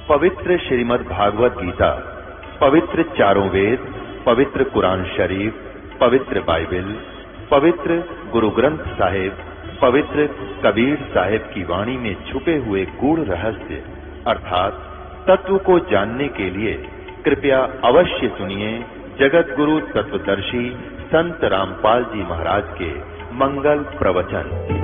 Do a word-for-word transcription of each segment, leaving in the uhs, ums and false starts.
पवित्र श्रीमद् भागवत गीता, पवित्र चारों वेद, पवित्र कुरान शरीफ, पवित्र बाइबल, पवित्र गुरु ग्रंथ साहिब, पवित्र कबीर साहिब की वाणी में छुपे हुए गूढ़ रहस्य अर्थात तत्व को जानने के लिए कृपया अवश्य सुनिए जगत गुरु तत्वदर्शी संत रामपाल जी महाराज के मंगल प्रवचन।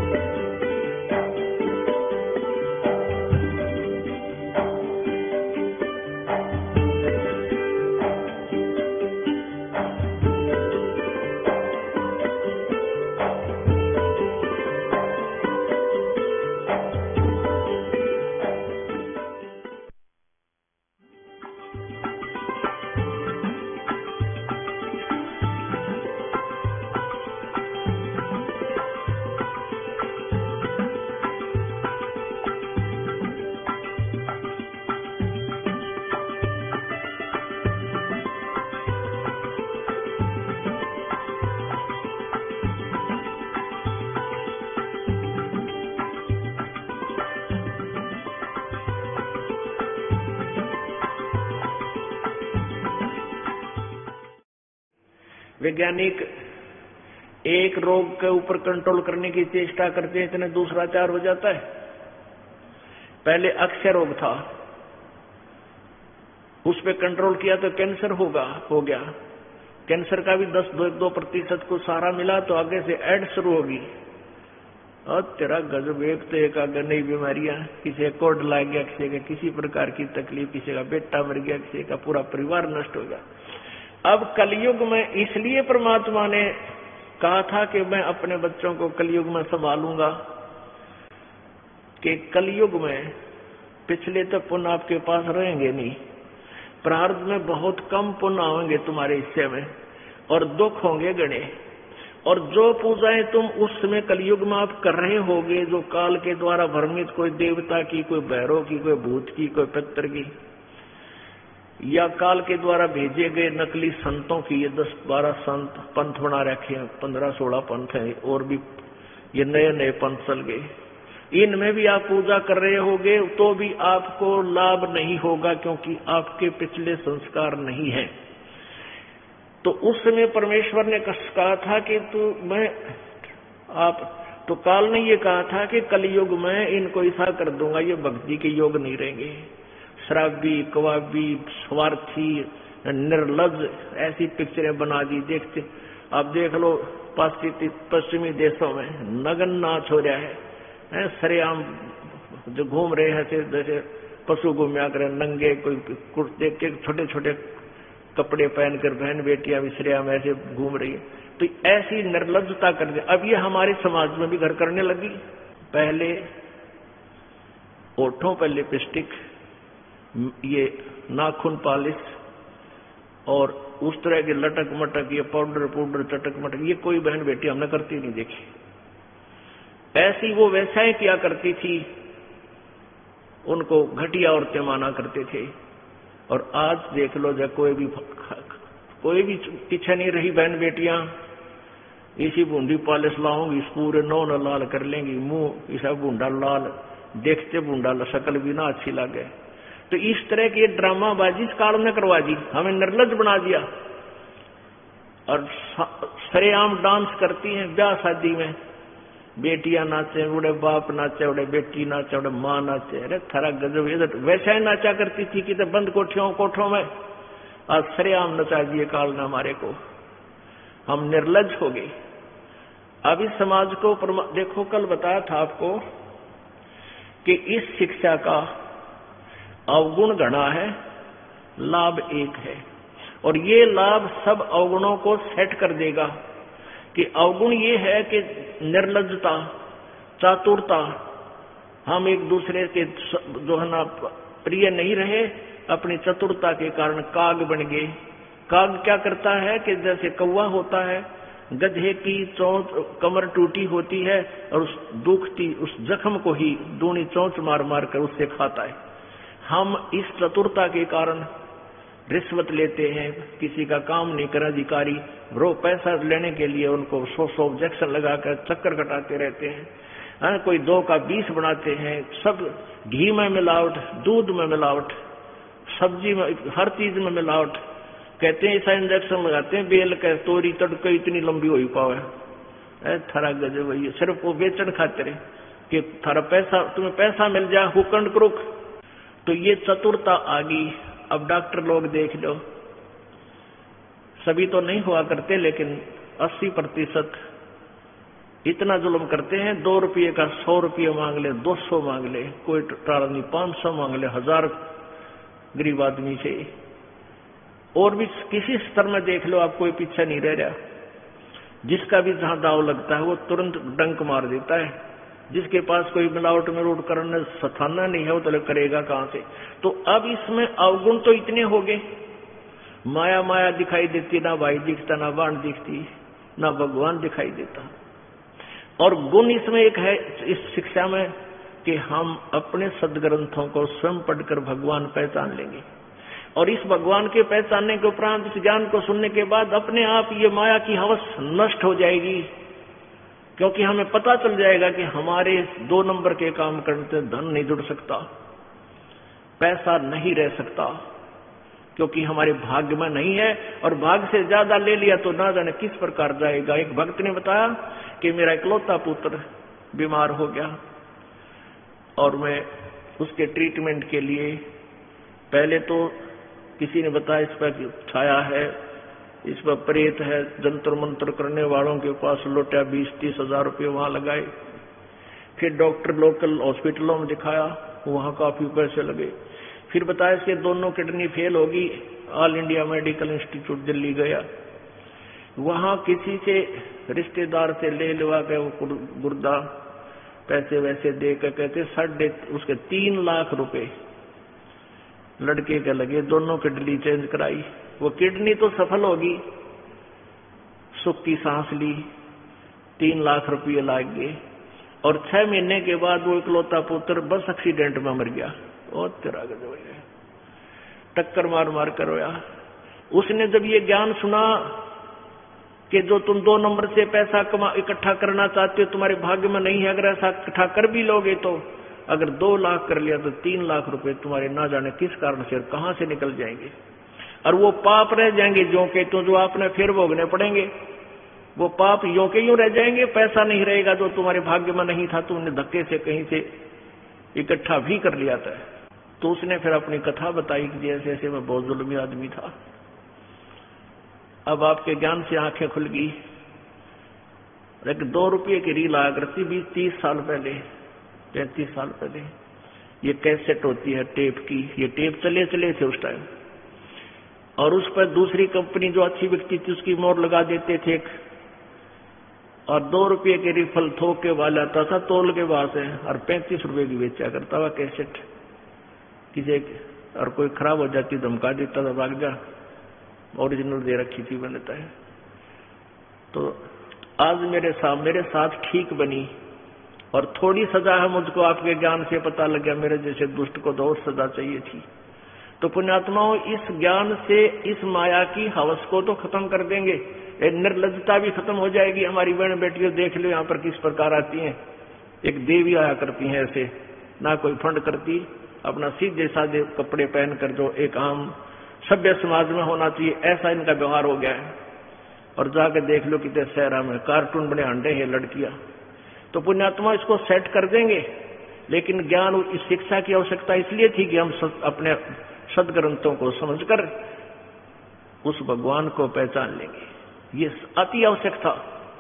वैज्ञानिक एक रोग के ऊपर कंट्रोल करने की चेष्टा करते हैं, इतने दूसरा चार हो जाता है। पहले अक्षय रोग था, उस पे कंट्रोल किया तो कैंसर होगा हो गया। कैंसर का भी दस दो दो प्रतिशत को सहारा मिला तो आगे से एड्स शुरू होगी और तेरा गजब। एक तो एक आगे नई बीमारियां, किसी का कोड लग गया, किसी का किसी प्रकार की तकलीफ, किसी का बेटा मर गया, किसी का पूरा परिवार नष्ट हो गया। अब कलयुग में इसलिए परमात्मा ने कहा था कि मैं अपने बच्चों को कलयुग में संभालूंगा कि कलयुग में पिछले तो पुण्य आपके पास रहेंगे नहीं, प्रारब्ध में बहुत कम पुण्य आएंगे तुम्हारे हिस्से में और दुख होंगे गणे। और जो पूजाएं तुम उस समय कलयुग में आप कर रहे होगे, जो काल के द्वारा भ्रमित, कोई देवता की, कोई भैरव की, कोई भूत की, कोई पितर की, या काल के द्वारा भेजे गए नकली संतों की, ये दस बारह संत पंथ बना रखे हैं, पंद्रह सोलह पंथ हैं, और भी ये नए नए पंथ चल गए, इनमें भी आप पूजा कर रहे होगे तो भी आपको लाभ नहीं होगा, क्योंकि आपके पिछले संस्कार नहीं है। तो उस समय परमेश्वर ने कहा था कि तू मैं आप तो काल ने ये कहा था कि कलयुग में इनको ऐसा कर दूंगा, ये भक्ति के योग नहीं रहेंगे, शराबी, कवाबी, स्वार्थी, निर्लज, ऐसी पिक्चरें बना दी। देखते आप देख लो पाश्चिमी पश्चिमी देशों में नग्न नाच हो रहा है, है सरेआम जो घूम रहे हैं जैसे पशु घूमया करे नंगे, कोई कुर्ते के छोटे छोटे कपड़े पहनकर बहन बेटियां भी सरेआम ऐसे घूम रही है। तो ऐसी निर्लजता कर दी। अब ये हमारे समाज में भी घर करने लगी। पहले ओठों पर लिपस्टिक, ये नाखून पालिश और उस तरह के लटक मटक, ये पाउडर पाउडर चटक मटक, ये कोई बहन बेटी हमने करती नहीं देखी। ऐसी वो वैसाएं किया करती थी, उनको घटिया औरतें माना करते थे। और आज देख लो, जब कोई भी कोई भी पीछे नहीं रही बहन बेटियां, इसी बूंदी पालिश लाऊंगी, इस पूरे नौ न लाल कर लेंगी, मुंह इसा बूंदा लाल, देखते बूंदा शक्ल भी ना अच्छी लगे। तो इस तरह की ड्रामाबाजी इस काल ने करवा दी, हमें निर्लज बना दिया। और सरेआम डांस करती हैं ब्याह शादी में, बेटियां नाचे, उड़े बाप नाचे, उड़े बेटी नाचे, उड़े माँ नाचे। अरे थारा गजब, इधर वैसा ही नाचा करती थी कि तो बंद कोठियों कोठों में, आज सरेआम नचा दिए काल ने हमारे को, हम निर्लज हो गए। अब इस समाज को देखो, कल बताया था आपको कि इस शिक्षा का अवगुण घना है, लाभ एक है, और ये लाभ सब अवगुणों को सेट कर देगा। कि अवगुण ये है कि निर्लजता, चातुरता, हम एक दूसरे के जो है ना प्रिय नहीं रहे, अपनी चतुरता के कारण काग बन गए। काग क्या करता है कि जैसे कौवा होता है, गधे की चोंच कमर टूटी होती है और उस दुखती उस जख्म को ही दूनी चोंच मार मार कर उससे खाता है। हम इस चतुरता के कारण रिश्वत लेते हैं, किसी का काम नहीं कर अधिकारी, वो पैसा लेने के लिए उनको सौ सौ ऑब्जेक्शन लगाकर चक्कर कटाते रहते हैं। हाँ, कोई दो का बीस बनाते हैं, सब घी में मिलावट, दूध में मिलावट, सब्जी में, हर चीज में मिलावट। कहते हैं ऐसा इंजेक्शन लगाते हैं बेल का, तोरी तड़के इतनी लंबी हो ही पावे, थारा गजब है। सिर्फ वो बेचन खातिर कि थारा पैसा, तुम्हें पैसा मिल जाए, हुकंड क्रुक। तो ये चतुरता आ गई। अब डॉक्टर लोग देख लो, सभी तो नहीं हुआ करते, लेकिन अस्सी प्रतिशत इतना जुल्म करते हैं। दो रुपये का सौ रुपये मांग ले, दो सौ मांग ले, कोई टाला नहीं, पांच सौ मांग ले, हजार गरीब आदमी से। और भी किसी स्तर में देख लो आप, कोई पीछा नहीं रह रहा। जिसका भी जहां दाव लगता है वो तुरंत डंक मार देता है। जिसके पास कोई मिलावट में रोड करने सथाना नहीं है वो तो करेगा कहां से। तो अब इसमें अवगुण तो इतने हो गए, माया माया दिखाई देती, ना भाई दिखता, ना बाण दिखती, ना भगवान दिखाई देता। और गुण इसमें एक है इस शिक्षा में कि हम अपने सदग्रंथों को स्वयं पढ़कर भगवान पहचान लेंगे। और इस भगवान के पहचानने के उपरांत इस ज्ञान को सुनने के बाद अपने आप ये माया की हवस नष्ट हो जाएगी। क्योंकि हमें पता चल जाएगा कि हमारे दो नंबर के काम करने से धन नहीं जुड़ सकता, पैसा नहीं रह सकता, क्योंकि हमारे भाग्य में नहीं है। और भाग्य से ज्यादा ले लिया तो ना जाने किस प्रकार जाएगा। एक भक्त ने बताया कि मेरा इकलौता पुत्र बीमार हो गया और मैं उसके ट्रीटमेंट के लिए, पहले तो किसी ने बताया इस पर छाया है, इस पर प्रेत है, जंतर मंत्र करने वालों के पास लौटा, बीस तीस हजार रुपये वहां लगाए। फिर डॉक्टर लोकल हॉस्पिटलों में दिखाया, वहां काफी पैसे लगे। फिर बताया इसके दोनों किडनी फेल होगी, all India medical institute Delhi गया, वहां किसी से रिश्तेदार से ले लवा के वो गुर्दा पैसे वैसे दे कर कहते साढ़े उसके तीन लाख रुपए लड़के के लगे, दोनों किडनी चेंज कराई। वो किडनी तो सफल होगी, सुख की सांस ली, तीन लाख रुपये लाग गए। और छह महीने के बाद वो इकलौता पुत्र बस एक्सीडेंट में मर गया। और तेरा गजब है, टक्कर मार मार कर रोया। उसने जब ये ज्ञान सुना कि जो तुम दो नंबर से पैसा कमा इकट्ठा करना चाहते हो तुम्हारे भाग्य में नहीं है, अगर ऐसा इकट्ठा कर भी लोगे तो अगर दो लाख कर लिया तो तीन लाख रुपए तुम्हारे ना जाने किस कारण से कहां से निकल जाएंगे। और वो पाप रह जाएंगे जो के तो जो आपने फिर भोगने पड़ेंगे। वो पाप यो के यूं रह जाएंगे, पैसा नहीं रहेगा जो तुम्हारे भाग्य में नहीं था, तुमने धक्के से कहीं से इकट्ठा भी कर लिया था। तो उसने फिर अपनी कथा बताई कि जैसे ऐसे मैं बहुत जुल्मी आदमी था। अब आपके ज्ञान से आंखें खुल गई। एक दो रुपये की रील आया करती बीस तीस साल पहले, पैंतीस साल पहले। ये कैसेट होती है टेप की, ये टेप चले चले थे उस टाइम। और उस पर दूसरी कंपनी जो अच्छी बिकती थी उसकी मोहर लगा देते थे। और दो रुपये के रिफल थोक के वाला आता था तोल के बाद से, और पैंतीस रुपए की बेचा करता हुआ कैसेट किसी। और कोई खराब हो जाती धमका देता था, भाग जा, ओरिजिनल दे रखी थी बनता है। तो आज मेरे साथ मेरे साथ ठीक बनी और थोड़ी सजा है मुझको आपके ज्ञान से पता लग गया, मेरे जैसे दुष्ट को तो और सजा चाहिए थी। तो पुण्यात्माओं, इस ज्ञान से इस माया की हवस को तो खत्म कर देंगे, निर्लज्जता भी खत्म हो जाएगी। हमारी बहन बेटियों देख लो यहाँ पर किस प्रकार आती हैं, एक देवी आया करती हैं ऐसे, ना कोई फंड करती, अपना सीधे साधे कपड़े पहनकर जो एक आम सभ्य समाज में होना चाहिए ऐसा इनका व्यवहार हो गया है। और जाकर देख लो कितने शहरा में कार्टून बने अंडे हैं लड़कियां। तो पुण्यात्मा इसको सेट कर देंगे, लेकिन ज्ञान इस शिक्षा की आवश्यकता इसलिए थी कि हम अपने सदग्रंथों को समझकर उस भगवान को पहचान लेंगे, ये अति आवश्यक था।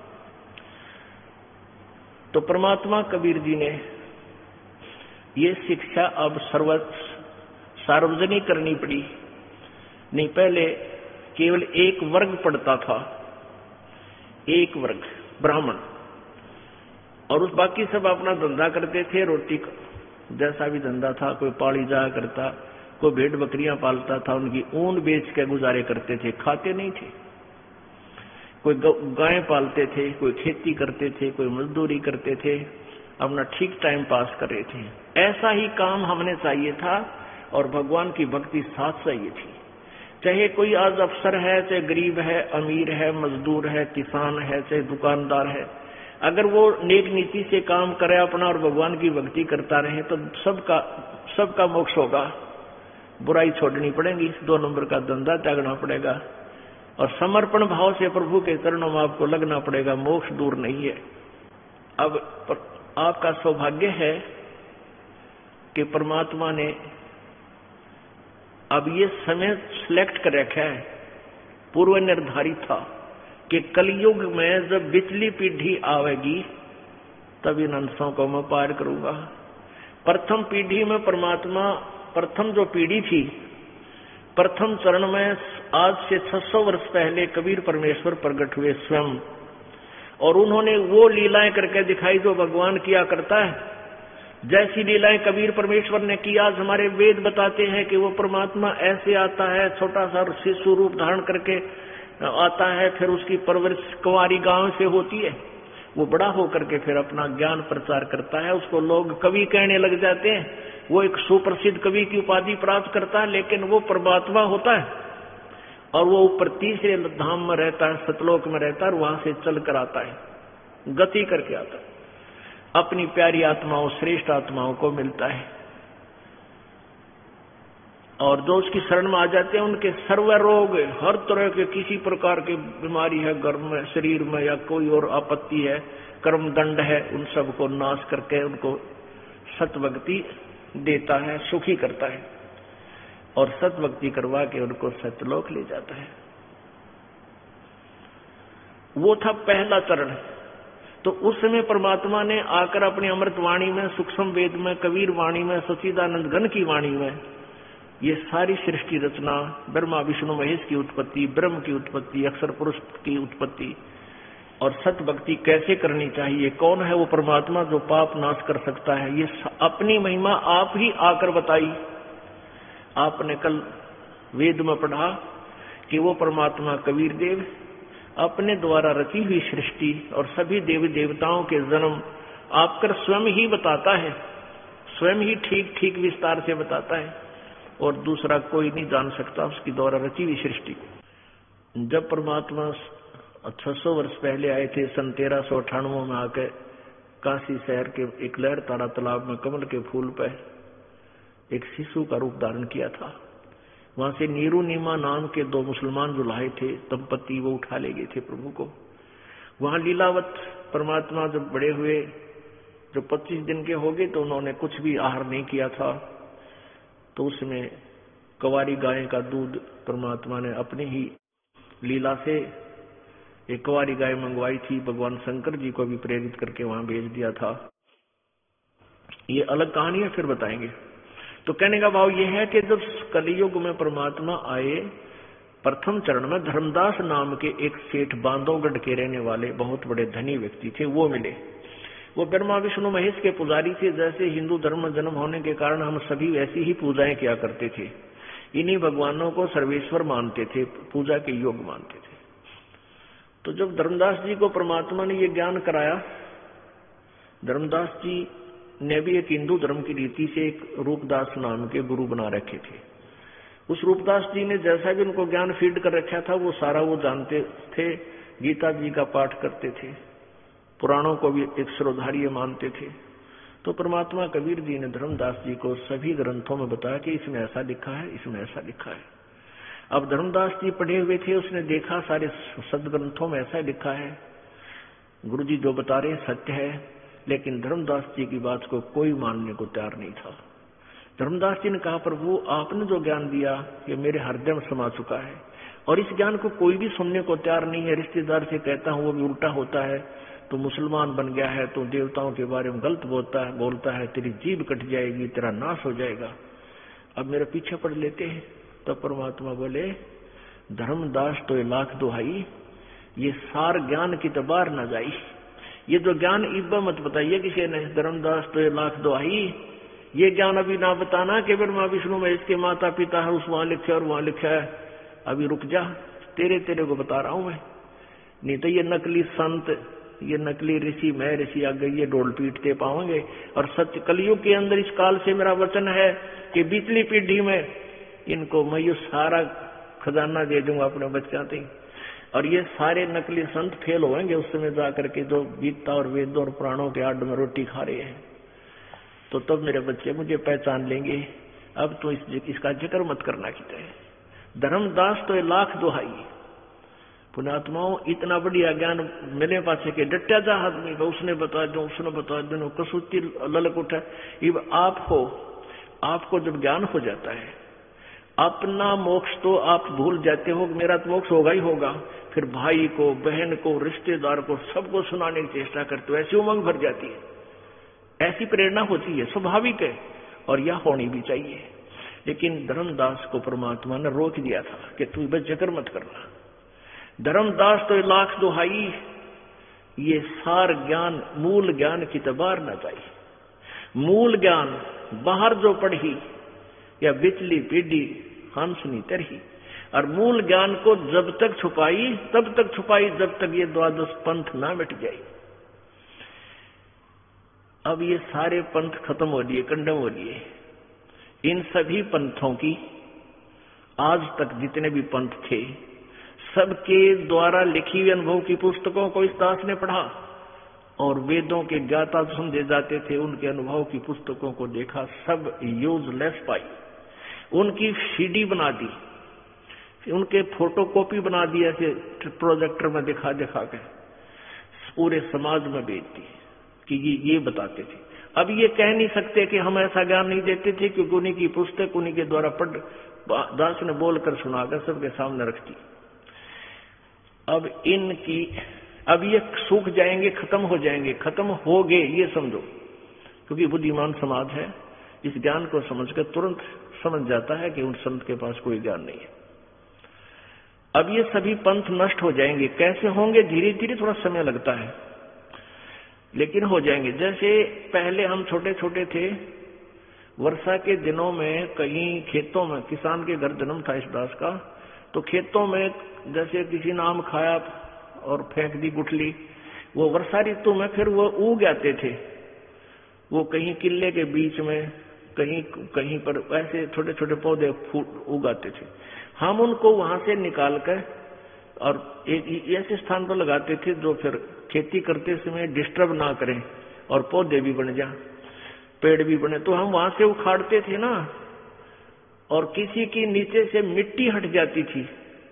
तो परमात्मा कबीर जी ने ये शिक्षा अब सर्व सार्वजनिक करनी पड़ी। नहीं, पहले केवल एक वर्ग पढ़ता था, एक वर्ग ब्राह्मण, और उस बाकी सब अपना धंधा करते थे, रोटी का जैसा भी धंधा था। कोई पाली जाया करता, कोई भेड़ बकरियां पालता था, उनकी ऊन बेच के गुजारे करते थे, खाते नहीं थे। कोई गाय पालते थे, कोई खेती करते थे, कोई मजदूरी करते थे, अपना ठीक टाइम पास कर रहे थे। ऐसा ही काम हमने चाहिए था और भगवान की भक्ति साथ चाहिए थी। चाहे कोई आज अफसर है, चाहे गरीब है, अमीर है, मजदूर है, किसान है, चाहे दुकानदार है, अगर वो नेक नीति से काम करे अपना और भगवान की भक्ति करता रहे तो सबका सबका मोक्ष होगा। बुराई छोड़नी पड़ेगी, दो नंबर का धंधा त्यागना पड़ेगा और समर्पण भाव से प्रभु के चरणों में आपको लगना पड़ेगा। मोक्ष दूर नहीं है। अब आपका सौभाग्य है कि परमात्मा ने अब ये समय सिलेक्ट कर रखा है, पूर्व निर्धारित था कि कलयुग में जब बिचली पीढ़ी आवेगी तब इन अंशों को मैं पार करूंगा। प्रथम पीढ़ी में परमात्मा, प्रथम जो पीढ़ी थी, प्रथम चरण में आज से छह सौ वर्ष पहले कबीर परमेश्वर प्रकट हुए स्वयं, और उन्होंने वो लीलाएं करके दिखाई जो भगवान किया करता है। जैसी लीलाएं कबीर परमेश्वर ने की, आज हमारे वेद बताते हैं कि वो परमात्मा ऐसे आता है, छोटा सा शिशु रूप धारण करके आता है, फिर उसकी परवरिश कुंवारी गांव से होती है, वो बड़ा होकर के फिर अपना ज्ञान प्रचार करता है, उसको लोग कवि कहने लग जाते हैं, वो एक सुप्रसिद्ध कवि की उपाधि प्राप्त करता है, लेकिन वो परमात्मा होता है और वो ऊपर तीसरे धाम में रहता है, सतलोक में रहता है, और वहां से चल कर आता है, गति करके आता है, अपनी प्यारी आत्माओं, श्रेष्ठ आत्माओं को मिलता है। और जो उसकी शरण में आ जाते हैं उनके सर्व रोग, हर तरह के किसी प्रकार की बीमारी है घर में, शरीर में, या कोई और आपत्ति है, कर्म दंड है, उन सब को नाश करके उनको सतभक्ति देता है, सुखी करता है और सतभक्ति करवा के उनको सतलोक ले जाता है। वो था पहला चरण। तो उस समय परमात्मा ने आकर अपनी अमृत वाणी में, सूक्ष्म वेद में, कबीर वाणी में, सच्चिदानंद घन की वाणी में ये सारी सृष्टि रचना, ब्रह्मा विष्णु महेश की उत्पत्ति, ब्रह्म की उत्पत्ति, अक्षर पुरुष की उत्पत्ति और सत भक्ति कैसे करनी चाहिए, कौन है वो परमात्मा जो पाप नाश कर सकता है, ये अपनी महिमा आप ही आकर बताई। आपने कल वेद में पढ़ा कि वो परमात्मा कबीर देव अपने द्वारा रची हुई सृष्टि और सभी देवी देवताओं के जन्म आपकर स्वयं ही बताता है, स्वयं ही ठीक ठीक विस्तार से बताता है और दूसरा कोई नहीं जान सकता उसकी द्वारा रची हुई सृष्टि को। जब परमात्मा छह सौ वर्ष पहले आए थे, सन तेरह सौ अठानवे में आकर काशी शहर के एक लहर तारा तालाब में कमल के फूल पर एक शिशु का रूप धारण किया था। वहां से नीरू नीमा नाम के दो मुसलमान जो लाए थे दंपति, वो उठा ले गए थे प्रभु को। वहां लीलावत परमात्मा जब बड़े हुए, जो पच्चीस दिन के हो गए, तो उन्होंने कुछ भी आहार नहीं किया था, तो उसमें कुंवारी गाय का दूध परमात्मा ने अपनी ही लीला से एक कुंवारी गाय मंगवाई थी, भगवान शंकर जी को भी प्रेरित करके वहां भेज दिया था। ये अलग कहानी है, फिर बताएंगे। तो कहने का भाव यह है कि जब कलियुग में परमात्मा आए, प्रथम चरण में धर्मदास नाम के एक सेठ बांधवगढ़ के रहने वाले बहुत बड़े धनी व्यक्ति थे, वो मिले। वो ब्रह्मा विष्णु महेश के पुजारी थे। जैसे हिंदू धर्म में जन्म होने के कारण हम सभी वैसी ही पूजाएं किया करते थे, इन्हीं भगवानों को सर्वेश्वर मानते थे, पूजा के योग मानते थे। तो जब धर्मदास जी को परमात्मा ने ये ज्ञान कराया, धर्मदास जी ने भी एक हिंदू धर्म की रीति से एक रूपदास नाम के गुरु बना रखे थे। उस रूपदास जी ने जैसा भी उनको ज्ञान फीड कर रखा था वो सारा वो जानते थे, गीता जी का पाठ करते थे, पुराणों को भी एक श्रोधार्य मानते थे। तो परमात्मा कबीर जी ने धर्मदास जी को सभी ग्रंथों में बताया कि इसमें ऐसा लिखा है, इसमें ऐसा लिखा है। अब धर्मदास जी पढ़े हुए थे, उसने देखा सारे सदग्रंथों में ऐसा लिखा है, गुरु जी जो बता रहे सत्य है, लेकिन धर्मदास जी की बात को कोई मानने को तैयार नहीं था। धर्मदास जी ने कहा, प्रभु आपने जो ज्ञान दिया ये मेरे हृदय में समा चुका है और इस ज्ञान को कोई भी सुनने को तैयार नहीं है। रिश्तेदार से कहता हूं वो भी उल्टा होता है, तो मुसलमान बन गया है, तो देवताओं के बारे में गलत बोलता है बोलता है तेरी जीभ कट जाएगी, तेरा नाश हो जाएगा, अब मेरे पीछे पड़ लेते हैं। तब परमात्मा बोले, धर्मदास तो ये लाख दुहाई, ये सार ज्ञान की तो बार न जाई, ये जो ज्ञान इब्बा मत बताइए किसी ने, धर्मदास तो ये लाख दुहाई, ये ज्ञान अभी ना बताना कि ब्रह्मा विष्णु में इसके माता पिता है, उस वहां लिखा और वहां लिखा है, अभी रुक जा, तेरे तेरे को बता रहा हूं मैं। नहीं तो ये नकली संत, ये नकली ऋषि, मैं ऋषि आ गई, ये डोल पीटते पाओगे। और सत्य कलयुग के अंदर इस काल से मेरा वचन है कि बीतली पीढ़ी में इनको मैं ये सारा खजाना दे दूंगा अपने बच्चा से, और ये सारे नकली संत फेल होंगे उस समय जाकर के जो गीता और वेद और पुराणों के आड़ में रोटी खा रहे हैं। तो तब मेरे बच्चे मुझे पहचान लेंगे, अब तो इस इसका जिक्र मत करना किते है। धर्मदास तो ये लाख दुहाई पुण्यात्माओं, इतना बढ़िया ज्ञान मेरे पास के डट्या जा आदमी का, उसने बता दो उसने बता दो कसुती ललक उठा। इब आप हो, आपको जब ज्ञान हो जाता है, अपना मोक्ष तो आप भूल जाते हो, मेरा तो मोक्ष होगा ही होगा, फिर भाई को, बहन को, रिश्तेदार को, सबको सुनाने की चेष्टा करते हो, ऐसी उमंग भर जाती है, ऐसी प्रेरणा होती है, स्वाभाविक है और यह होनी भी चाहिए। लेकिन धर्मदास को परमात्मा ने रोक दिया था कि तू बस जिक्र मत करना। धर्मदास तो लाख दुहाई, ये सार ज्ञान मूल ज्ञान की तबार न जाए। मूल ज्ञान बाहर जो पढ़ी या बिचली पीढ़ी हंसनी तरही, और मूल ज्ञान को जब तक छुपाई तब तक छुपाई जब तक ये द्वादश पंथ ना मिट जाए। अब ये सारे पंथ खत्म हो लिए, कंडम हो लिए। इन सभी पंथों की आज तक जितने भी पंथ थे, सबके द्वारा लिखी हुई अनुभव की पुस्तकों को इस दास ने पढ़ा, और वेदों के ज्ञाता समझे जाते थे, उनके अनुभव की पुस्तकों को देखा, सब यूजलेस पाई। उनकी सीडी बना दी, उनके फोटोकॉपी बना दी, ऐसे प्रोजेक्टर में दिखा दिखा के पूरे समाज में बेच दी कि ये ये बताते थे। अब ये कह नहीं सकते कि हम ऐसा ज्ञान नहीं देते थे, क्योंकि उन्हीं की पुस्तक उन्हीं के द्वारा पढ़ दास ने बोलकर सुनाकर सबके सामने रखती। अब इनकी अब ये सूख जाएंगे, खत्म हो जाएंगे, खत्म हो गए ये समझो, क्योंकि बुद्धिमान समाज है, इस ज्ञान को समझकर तुरंत समझ जाता है कि उन संत के पास कोई ज्ञान नहीं है। अब ये सभी पंथ नष्ट हो जाएंगे। कैसे होंगे? धीरे धीरे, थोड़ा समय लगता है, लेकिन हो जाएंगे। जैसे पहले हम छोटे छोटे थे, वर्षा के दिनों में कहीं खेतों में, किसान के घर जन्म था इस दास का, तो खेतों में जैसे किसी ने आम खाया और फेंक दी गुठली, वो वर्षा ऋतु में फिर वो उग आते थे, वो कहीं किले के बीच में, कहीं कहीं पर ऐसे छोटे छोटे पौधे फूट उगाते थे। हम उनको वहां से निकाल कर और एक ऐसे स्थान पर लगाते थे जो फिर खेती करते समय डिस्टर्ब ना करें और पौधे भी बन जाए, पेड़ भी बने। तो हम वहां से उखाड़ते थे ना, और किसी की नीचे से मिट्टी हट जाती थी,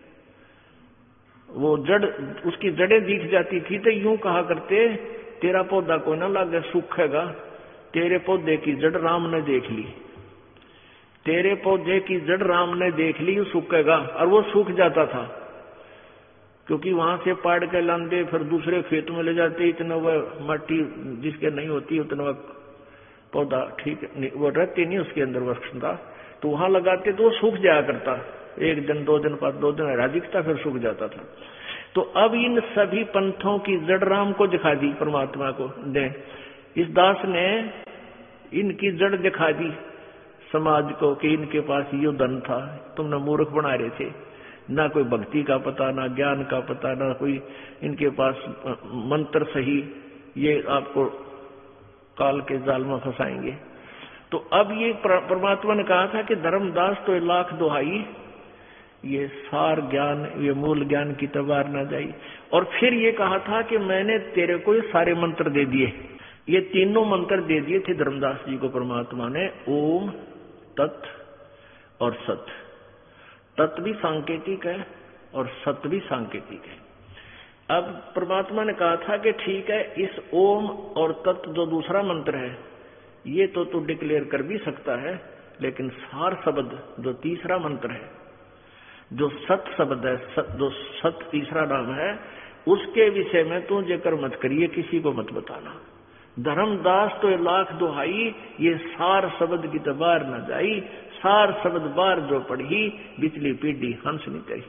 वो जड़, उसकी जड़ें दिख जाती थी, तो यूं कहा करते, तेरा पौधा कोई ना लागे सूखेगा, तेरे पौधे की जड़ राम ने देख ली, तेरे पौधे की जड़ राम ने देख ली, सूखेगा। और वो सूख जाता था, क्योंकि वहां से पाड़ के लांदे फिर दूसरे खेत में ले जाते, इतना वह मट्टी जिसके नहीं होती उतना वह पौधा ठीक वो रहती नहीं उसके अंदर वक्षता, तो वहां लगाते तो वो सूख जाया करता, एक दिन दो दिन बाद दो दिन राजिकता, फिर सूख जाता था। तो अब इन सभी पंथों की जड़ राम को दिखा दी, परमात्मा को दे। इस दास ने इनकी जड़ दिखा दी समाज को कि इनके पास ये धन था, तुमने मूर्ख बना रहे थे, ना कोई भक्ति का पता, ना ज्ञान का पता, ना कोई इनके पास मंत्र सही, ये आपको काल के जाल में फंसाएंगे। तो अब ये परमात्मा ने कहा था कि धर्मदास तो लाख दुहाई, ये सार ज्ञान, ये मूल ज्ञान की तबार ना जाई। और फिर ये कहा था कि मैंने तेरे को ये सारे मंत्र दे दिए, ये तीनों मंत्र दे दिए थे धर्मदास जी को परमात्मा ने, ओम, तत् और सत। तत् भी सांकेतिक है और सत भी सांकेतिक है। अब परमात्मा ने कहा था कि ठीक है, इस ओम और तत् जो दूसरा मंत्र है, ये तो तू डिक्लेयर कर भी सकता है, लेकिन सार शब्द जो तीसरा मंत्र है, जो सत शब्द है, सत, जो सत तीसरा नाम है, उसके विषय में तू जिक्र मत करिए, किसी को मत बताना। धर्मदास तो लाख दुहाई, ये सार शब्द की तबार न जाई, सार शब्द बार जो पढ़ी, बिचली पीढ़ी हंस नहीं कही।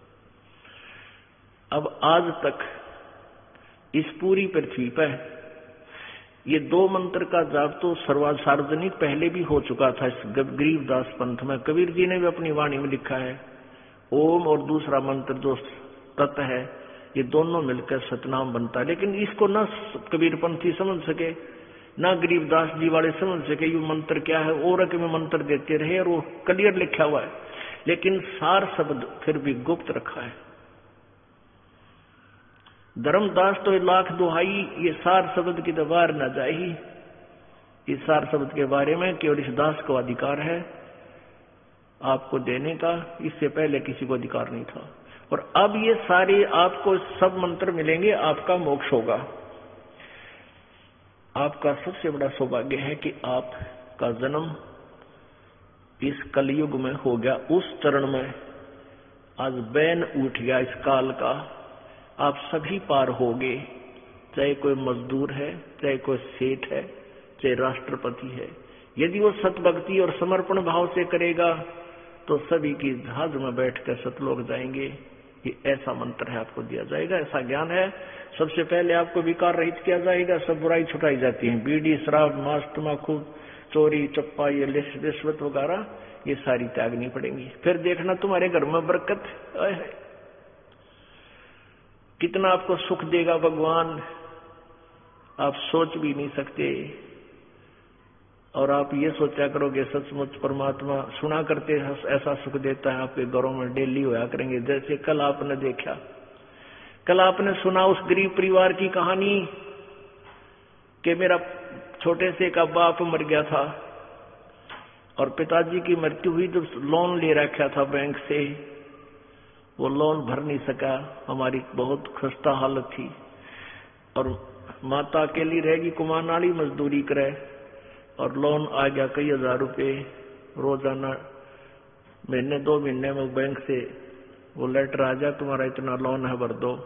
अब आज तक इस पूरी पृथ्वी पर ये दो मंत्र का जाप तो सर्वा सार्वजनिक पहले भी हो चुका था इस गरीबदास पंथ में। कबीर जी ने भी अपनी वाणी में लिखा है, ओम और दूसरा मंत्र जो तत् है, ये दोनों मिलकर सतनाम बनता है। लेकिन इसको ना कबीरपंथी समझ सके, ना गरीबदास जी वाले समझ सके ये मंत्र क्या है, और में मंत्र देते रहे, और वो क्लियर लिखा हुआ है, लेकिन सार शब्द फिर भी गुप्त रखा है। धर्मदास तो लाख दुहाई, ये सार शब्द की दबार न जाई। इस सार शब्द के बारे में केवल इस दास को अधिकार है, आपको देने का, इससे पहले किसी को अधिकार नहीं था। और अब ये सारे आपको सब मंत्र मिलेंगे, आपका मोक्ष होगा। आपका सबसे बड़ा सौभाग्य है कि आपका जन्म इस कलयुग में हो गया, उस चरण में आज बैन उठ गया इस काल का, आप सभी पार होगे, चाहे कोई मजदूर है, चाहे कोई सेठ है, चाहे राष्ट्रपति है। यदि वो सतभक्ति और समर्पण भाव से करेगा तो सभी की जहाज में बैठकर सतलोक जाएंगे। ये ऐसा मंत्र है, आपको दिया जाएगा, ऐसा ज्ञान है। सबसे पहले आपको विकार रहित किया जाएगा, सब बुराई छुटाई जाती है। बीड़ी, शराब, मांस, तम्बाकू, चोरी, चप्पा, ये रिश्वत वगैरह ये सारी त्यागनी पड़ेंगी। फिर देखना तुम्हारे घर में बरकत है, कितना आपको सुख देगा भगवान, आप सोच भी नहीं सकते। और आप ये सोचा करोगे सचमुच परमात्मा सुना करते ऐसा सुख देता है, आपके घरों में डेली होया करेंगे। जैसे कल आपने देखा, कल आपने सुना उस गरीब परिवार की कहानी कि मेरा छोटे से का बाप मर गया था और पिताजी की मृत्यु हुई, तो लोन ले रखा था बैंक से, वो लोन भर नहीं सका, हमारी बहुत खस्ता हालत थी। और माता अकेली रहेगी, कुमार वाली मजदूरी करे, और लोन आ गया कई हजार रुपये रोजाना, महीने दो महीने में बैंक से वो लेटर आ जाए तुम्हारा इतना लोन है भर दो।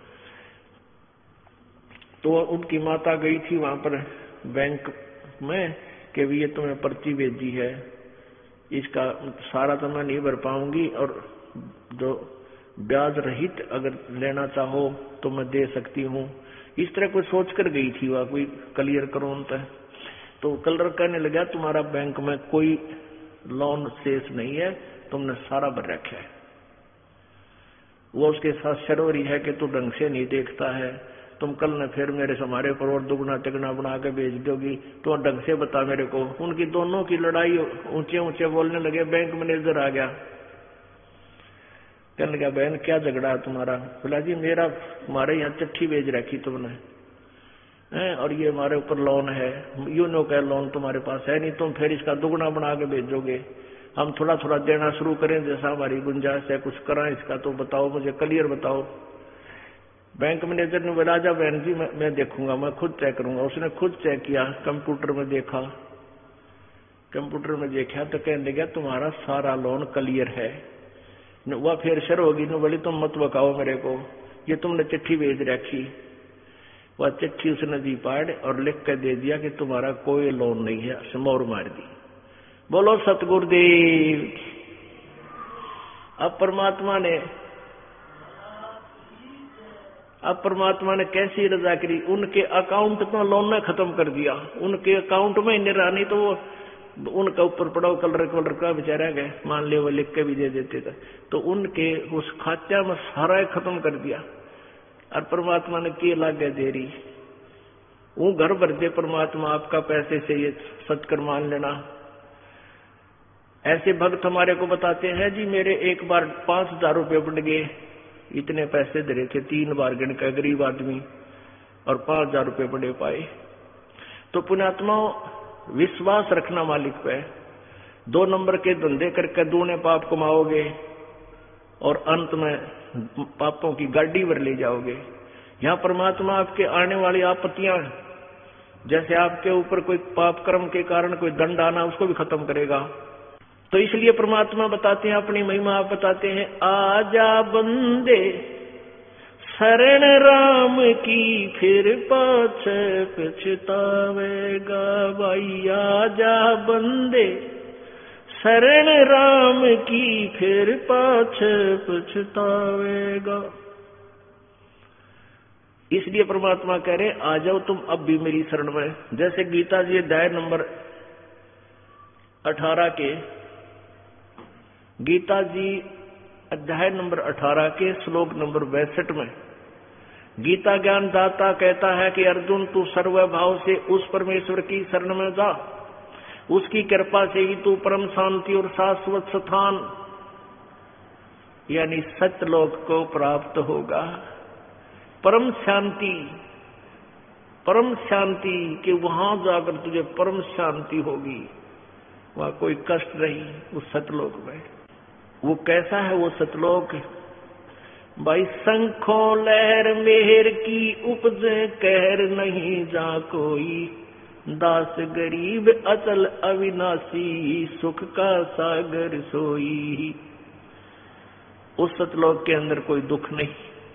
तो उनकी माता गई थी वहां पर बैंक में कि ये तुम्हें पर्ची भेजी है, इसका सारा तो मैं नहीं भर पाऊंगी, और जो ब्याज रहित अगर लेना चाहो तो मैं दे सकती हूँ। इस तरह कोई सोच कर गई थी वह, कोई क्लियर करो उनका। तो कलर कहने लगा तुम्हारा बैंक में कोई लोन शेष नहीं है, तुमने सारा भर रखा है। वो उसके साथ शरोरी है कि तू ढंग से नहीं देखता है, तुम कल ने फिर मेरे से हमारे पर और दुगना तिगना बना के भेज दोगी, तो ढंग से बता मेरे को। उनकी दोनों की लड़ाई, ऊंचे ऊंचे बोलने लगे। बैंक मैनेजर आ गया, कहने लगा बहन क्या झगड़ा है तुम्हारा? बोला जी मेरा हमारे यहाँ चिट्ठी भेज रखी तुमने है, और ये हमारे ऊपर लोन है, यू नो का लोन तुम्हारे पास है नहीं, तुम फिर इसका दुगना बना के भेजोगे, हम थोड़ा थोड़ा देना शुरू करें जैसा हमारी गुंजाइश है, कुछ करें इसका तो बताओ, मुझे क्लियर बताओ। बैंक मैनेजर ने बोला जा बहन जी मैं, मैं देखूंगा, मैं खुद चेक करूंगा। उसने खुद चेक किया, कंप्यूटर में देखा, कंप्यूटर में देखा तो कहने लगा तुम्हारा सारा लोन क्लियर है। वह फिर शर होगी न, बोली तुम मत बकाओ मेरे को, ये तुमने चिट्ठी भेज रखी। वह चिट्ठी उसने दी पाड़ और लिख कर दे दिया कि तुम्हारा कोई लोन नहीं है, मोहर मार दी। बोलो सतगुरुदेव। अब परमात्मा ने अब परमात्मा ने कैसी रजा करी, उनके अकाउंट तो लोन ने खत्म कर दिया, उनके अकाउंट में निरानी तो वो उनका ऊपर पड़ाव कलर कलर का बेचारा गए, मान ले वो लिख के भी दे देते थे, तो उनके उस खाचा में सारा खत्म कर दिया। और परमात्मा ने के लागे देरी, वो घर भर दे परमात्मा आपका पैसे से, ये सच कर मान लेना। ऐसे भक्त हमारे को बताते हैं जी मेरे एक बार पांच हजार रुपये बढ़ गए, इतने पैसे धरे थे, तीन बार गिन का गरीब आदमी, और पांच हजार रुपये बढ़े पाए। तो पुण्यात्मा विश्वास रखना मालिक पे, दो नंबर के धंधे करके दूने पाप कमाओगे और अंत में पापों की गाड़ी भर ले जाओगे। यहाँ परमात्मा आपके आने वाली आपत्तियां, जैसे आपके ऊपर कोई पाप कर्म के कारण कोई दंड आना, उसको भी खत्म करेगा। तो इसलिए परमात्मा बताते हैं, अपनी महिमा आप बताते हैं, आजा बंदे शरण राम की फिर पाछे पछतावेगा। भाई आजा बंदे शरण राम की फिर पाछे पछतावेगा। इसलिए परमात्मा कह रहे आ जाओ तुम अब भी मेरी शरण में। जैसे गीता जी अध्याय नंबर अठारह के गीता जी अध्याय नंबर अठारह के श्लोक नंबर बैसठ में गीता ज्ञान दाता कहता है कि अर्जुन तू सर्वभाव से उस परमेश्वर की शरण में जा, उसकी कृपा से ही तू परम शांति और शाश्वत स्थान यानी सत्यलोक को प्राप्त होगा। परम शांति, परम शांति कि वहां जाकर तुझे परम शांति होगी। वहां कोई कष्ट नहीं उस सतलोक में। वो कैसा है वो सतलोक? भाई शंखो लहर मेहर की उपज कहर नहीं जा कोई, दास गरीब अचल अविनाशी सुख का सागर सोई। उस सतलोक के अंदर कोई दुख नहीं,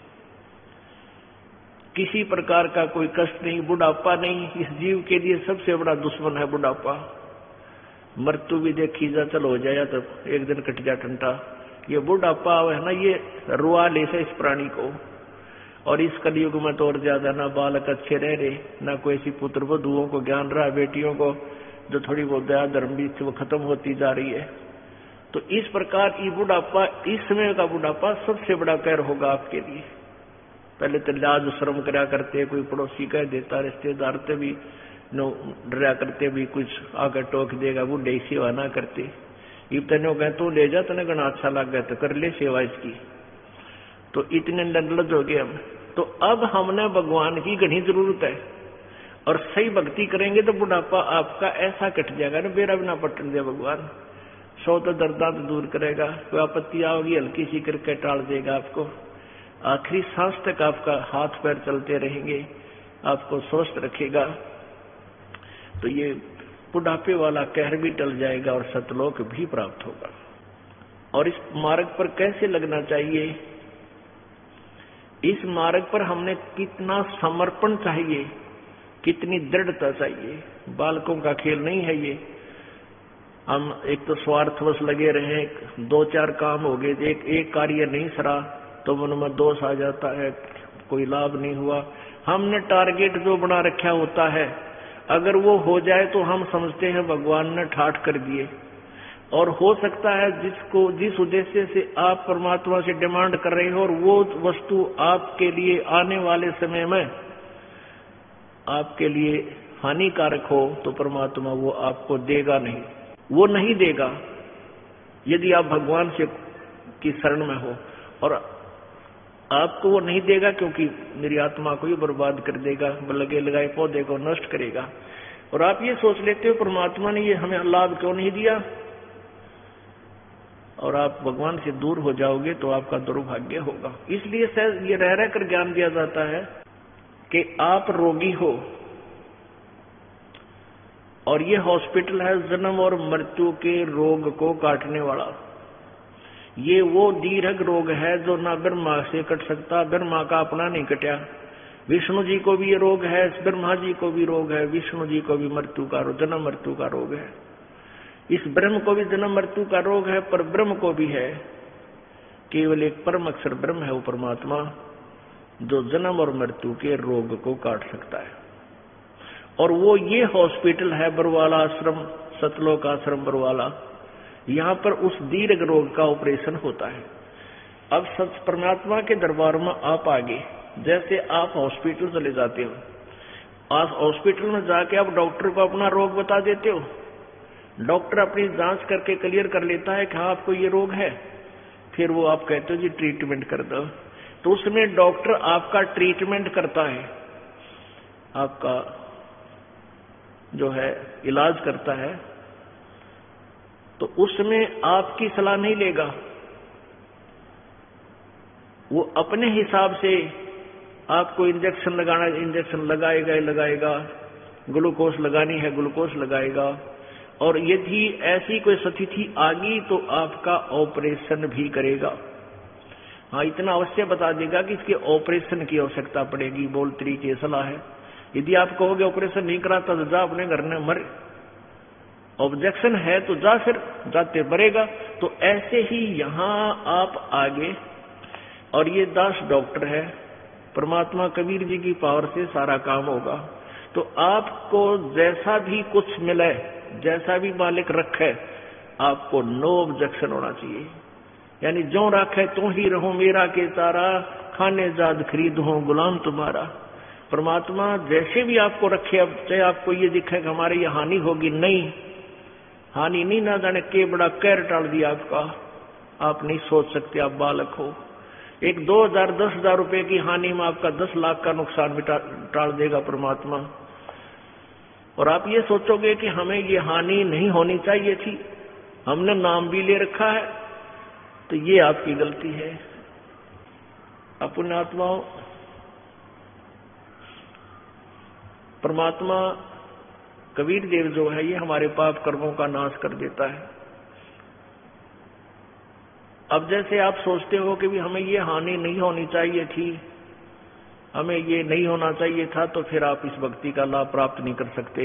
किसी प्रकार का कोई कष्ट नहीं, बुढ़ापा नहीं। इस जीव के लिए सबसे बड़ा दुश्मन है बुढ़ापा। मृत्यु भी देखी जा, चल हो जाए तो एक दिन कट जा टंटा। ये बुढ़ापा है ना, ये रुआ ले से इस प्राणी को। और इस कलयुग में तो और ज्यादा ना बालक अच्छे रह रहे, ना कोई ऐसी पुत्र वधुओं को ज्ञान रहा, बेटियों को जो थोड़ी बहुत दया धर्म भी वो खत्म होती जा रही है। तो इस प्रकार ये बुढ़ापा, इस समय का बुढ़ापा सबसे बड़ा कहर होगा आपके लिए। पहले तो लाज शर्म करा करते, कोई पड़ोसी कह देता, रिश्तेदार से भी नो डरा करते, भी कुछ आकर टोक देगा, बूढ़े ही सेवा ना करते। ये तेनो कह तू ले जा, तेने घना अच्छा लग गया तो कर ले सेवा इसकी। तो इतने निर्लज हो गए हम। तो अब हमने भगवान की घनी जरूरत है और सही भक्ति करेंगे तो बुढ़ापा आपका ऐसा कट जाएगा ना, बेरा बिना पटन दे भगवान। सौ तो दर्दांत दूर करेगा, कोई आपत्ति आओगी हल्की सी करके टाल देगा आपको। आखिरी सांस तक आपका हाथ पैर चलते रहेंगे, आपको स्वस्थ रखेगा। तो ये बुढ़ापे वाला कहर भी टल जाएगा और सतलोक भी प्राप्त होगा। और इस मार्ग पर कैसे लगना चाहिए? इस मार्ग पर हमने कितना समर्पण चाहिए, कितनी दृढ़ता चाहिए। बालकों का खेल नहीं है ये। हम एक तो स्वार्थवश लगे रहे, दो चार काम हो गए, एक एक कार्य नहीं सरा तो मन में दोष आ जाता है, कोई लाभ नहीं हुआ। हमने टारगेट जो बना रखा होता है, अगर वो हो जाए तो हम समझते हैं भगवान ने ठाठ कर दिए। और हो सकता है जिसको जिस उद्देश्य से आप परमात्मा से डिमांड कर रहे हो और वो वस्तु आपके लिए आने वाले समय में आपके लिए हानिकारक हो, तो परमात्मा वो आपको देगा नहीं, वो नहीं देगा यदि आप भगवान से की शरण में हो। और आपको वो नहीं देगा क्योंकि मेरी आत्मा को ही बर्बाद कर देगा, लगे लगाए पौधे को नष्ट करेगा। और आप ये सोच लेते हो परमात्मा ने ये हमें लाभ क्यों नहीं दिया, और आप भगवान से दूर हो जाओगे तो आपका दुर्भाग्य होगा। इसलिए शायद ये रह रह कर ज्ञान दिया जाता है कि आप रोगी हो और ये हॉस्पिटल है जन्म और मृत्यु के रोग को काटने वाला। ये वो दीर्घ रोग है जो ना ब्रह्मा से कट सकता, ब्रह्मा का अपना नहीं कटा। विष्णु जी को भी ये रोग है, ब्रह्मा जी को भी रोग है, विष्णु जी को भी मृत्यु का जन्म मृत्यु का रोग है। इस ब्रह्म को भी जन्म मृत्यु का रोग है, पर ब्रह्म को भी है। केवल एक परम अक्षर ब्रह्म है वो परमात्मा जो जन्म और मृत्यु के रोग को काट सकता है। और वो ये हॉस्पिटल है बरवाला आश्रम, सतलोक आश्रम बरवाला। यहाँ पर उस दीर्घ रोग का ऑपरेशन होता है। अब सच परमात्मा के दरबार में आप आगे, जैसे आप हॉस्पिटल चले जाते हो, आप हॉस्पिटल में जाके आप डॉक्टर को अपना रोग बता देते हो, डॉक्टर अपनी जांच करके क्लियर कर लेता है कि हाँ आपको ये रोग है, फिर वो आप कहते हो जी ट्रीटमेंट कर दो। तो उसमें डॉक्टर आपका ट्रीटमेंट करता है, आपका जो है इलाज करता है। तो उसमें आपकी सलाह नहीं लेगा, वो अपने हिसाब से आपको इंजेक्शन लगाना इंजेक्शन लगाएगा ही लगाएगा, ग्लूकोज लगानी है ग्लूकोज लगाएगा। और यदि ऐसी कोई स्थिति आ गई तो आपका ऑपरेशन भी करेगा। हाँ, इतना अवश्य बता देगा कि इसके ऑपरेशन की आवश्यकता पड़ेगी, बोल तरीके सलाह है। यदि आप कहोगे ऑपरेशन नहीं कराता तो जा अपने घर में मर, ऑब्जेक्शन है तो जा, फिर जाते मरेगा। तो ऐसे ही यहाँ आप आगे, और ये दास डॉक्टर है, परमात्मा कबीर जी की पावर से सारा काम होगा। तो आपको जैसा भी कुछ मिले, जैसा भी मालिक रखे, आपको नो ऑब्जेक्शन होना चाहिए। यानी जो रखे तो ही रहो मेरा के तारा, खाने जाद खरीद हो गुलाम तुम्हारा। परमात्मा जैसे भी आपको रखे, अब चाहे आपको ये दिखे कि हमारे ये हानि होगी, नहीं, हानि नहीं, ना जाने के बड़ा कहर टाल दिया आपका, आप नहीं सोच सकते, आप बालक हो। एक दो हजार दस हजार रुपए की हानि में आपका दस लाख का नुकसान भी टाल देगा परमात्मा। और आप ये सोचोगे कि हमें ये हानि नहीं होनी चाहिए थी, हमने नाम भी ले रखा है, तो ये आपकी गलती है। अपने आत्माओं, परमात्मा कबीर देव जो है ये हमारे पाप कर्मों का नाश कर देता है। अब जैसे आप सोचते हो कि भी हमें ये हानि नहीं होनी चाहिए थी, हमें ये नहीं होना चाहिए था, तो फिर आप इस भक्ति का लाभ प्राप्त नहीं कर सकते।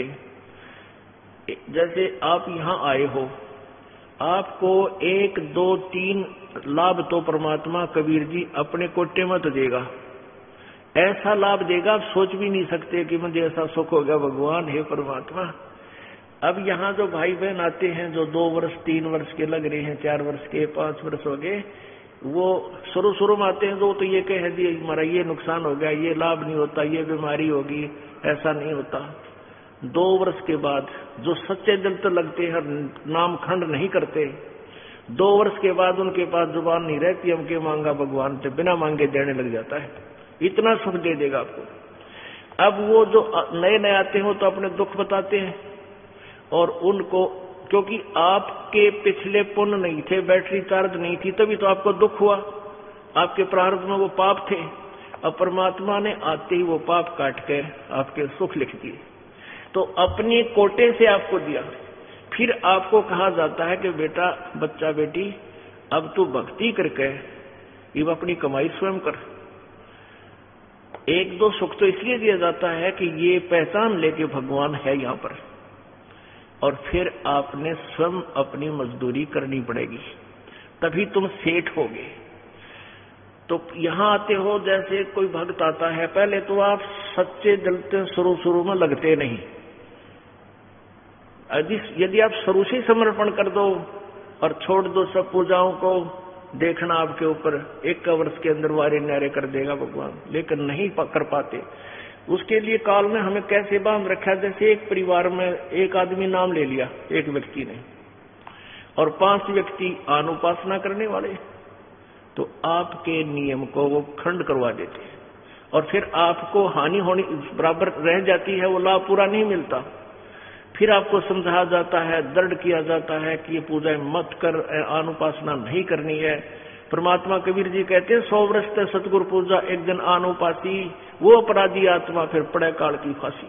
जैसे आप यहां आए हो, आपको एक दो तीन लाभ तो परमात्मा कबीर जी अपने कोटे मत देगा, ऐसा लाभ देगा आप सोच भी नहीं सकते कि मुझे ऐसा सुख हो गया भगवान हे परमात्मा। अब यहाँ जो भाई बहन आते हैं जो दो वर्ष तीन वर्ष के लग रहे हैं, चार वर्ष के पांच वर्ष हो गए, वो शुरू शुरू में आते हैं जो तो ये कह दिए हमारा ये नुकसान हो गया, ये लाभ नहीं होता, ये बीमारी होगी, ऐसा नहीं होता। दो वर्ष के बाद जो सच्चे दिल तो लगते हैं, नाम खंड नहीं करते, दो वर्ष के बाद उनके पास जुबान नहीं रहती, हम के मांगा भगवान से बिना मांगे देने लग जाता है, इतना सुख दे देगा आपको। अब वो जो नए नए आते हो तो अपने दुख बताते हैं, और उनको क्योंकि आपके पिछले पुण्य नहीं थे, बैटरी चार्ज नहीं थी, तभी तो आपको दुख हुआ, आपके प्रारब्ध में वो पाप थे। अब परमात्मा ने आते ही वो पाप काट के आपके सुख लिख दिए, तो अपने कोटे से आपको दिया। फिर आपको कहा जाता है कि बेटा बच्चा बेटी अब तू भक्ति करके ये अपनी कमाई स्वयं कर। एक दो सुख तो इसलिए दिया जाता है कि ये पहचान लेके भगवान है यहाँ पर, और फिर आपने स्वयं अपनी मजदूरी करनी पड़ेगी, तभी तुम सेठ होगे। तो यहाँ आते हो, जैसे कोई भक्त आता है, पहले तो आप सच्चे दिल से शुरू शुरू में लगते नहीं। यदि यदि आप शुरू से समर्पण कर दो और छोड़ दो सब पूजाओं को, देखना आपके ऊपर एक वर्ष के अंदर वारे न्यारे कर देगा भगवान, लेकिन नहीं कर पाते। उसके लिए काल ने हमें कैसे बांध रखा, जैसे एक परिवार में एक आदमी नाम ले लिया एक व्यक्ति ने, और पांच व्यक्ति अनुपासना करने वाले, तो आपके नियम को वो खंड करवा देते हैं, और फिर आपको हानि होनी बराबर रह जाती है, वो लाभ पूरा नहीं मिलता। फिर आपको समझाया जाता है, दृढ़ किया जाता है कि ये पूजा मत कर, अनुपासना नहीं करनी है। परमात्मा कबीर जी कहते हैं सौ वर्ष तक सतगुरु पूजा एक दिन अनुपासी, वो अपराधी आत्मा फिर पड़े काल की फांसी।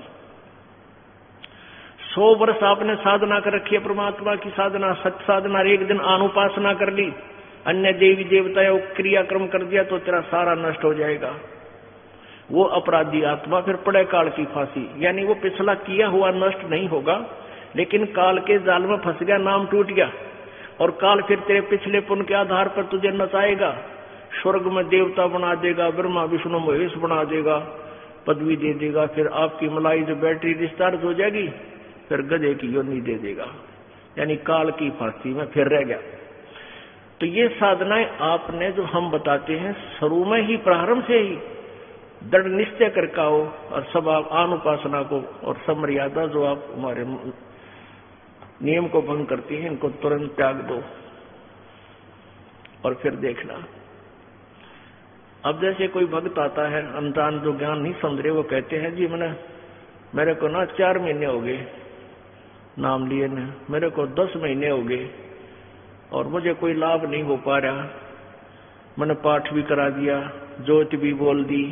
सौ वर्ष आपने साधना कर रखी है, परमात्मा की साधना, सच साधना, एक दिन अनुपासना कर ली, अन्य देवी देवता क्रियाक्रम कर दिया, तो तेरा सारा नष्ट हो जाएगा। वो अपराधी आत्मा फिर पड़े काल की फांसी, यानी वो पिछला किया हुआ नष्ट नहीं होगा, लेकिन काल के जाल में फंस गया, नाम टूट गया, और काल फिर तेरे पिछले पुण्य के आधार पर तुझे नचाएगा, स्वर्ग में देवता बना देगा, ब्रह्मा विष्णु महेश बना देगा, पदवी दे देगा, फिर आपकी मलाई जो बैटरी डिस्चार्ज हो जाएगी, फिर गधे की योनि दे देगा, यानी काल की फांसी में फिर रह गया। तो ये साधनाएं आपने जो हम बताते हैं शुरू में ही, प्रारंभ से ही दृढ़ निश्चय करके आओ, और सब आप अनुपासना को और सब मर्यादा जो आप हमारे नियम को भंग करती हैं, इनको तुरंत त्याग दो, और फिर देखना। अब जैसे कोई भक्त आता है अनजान, जो ज्ञान नहीं समझ रहे, वो कहते हैं जी मैंने मेरे को ना चार महीने हो गए नाम लिए न, मेरे को दस महीने हो गए और मुझे कोई लाभ नहीं हो पा रहा, मैंने पाठ भी करा दिया, ज्योति भी बोल दी।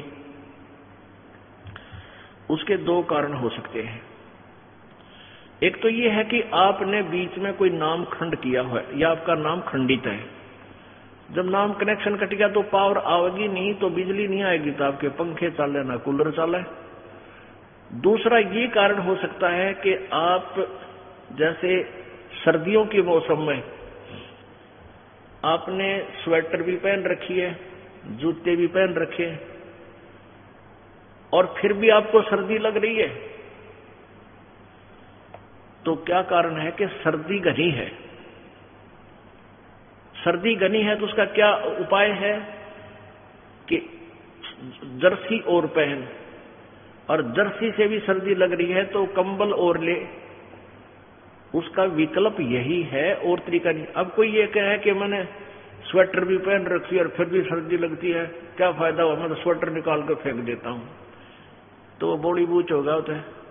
उसके दो कारण हो सकते हैं। एक तो ये है कि आपने बीच में कोई नाम खंड किया हुआ है, या आपका नाम खंडित है। जब नाम कनेक्शन कट गया तो पावर आएगी नहीं, तो बिजली नहीं आएगी, तो आपके पंखे चले ना कूलर चले। दूसरा ये कारण हो सकता है कि आप जैसे सर्दियों के मौसम में आपने स्वेटर भी पहन रखी है, जूते भी पहन रखे हैं, और फिर भी आपको सर्दी लग रही है, तो क्या कारण है कि सर्दी घनी है। सर्दी घनी है तो उसका क्या उपाय है कि जर्सी और पहन, और जर्सी से भी सर्दी लग रही है तो कंबल और ले। उसका विकल्प यही है, और तरीका नहीं। अब कोई ये कहे कि मैंने स्वेटर भी पहन रखी और फिर भी सर्दी लगती है, क्या फायदा हुआ, मैं तो स्वेटर निकाल कर फेंक देता हूं, तो वो बॉडी बूच होगा। होता है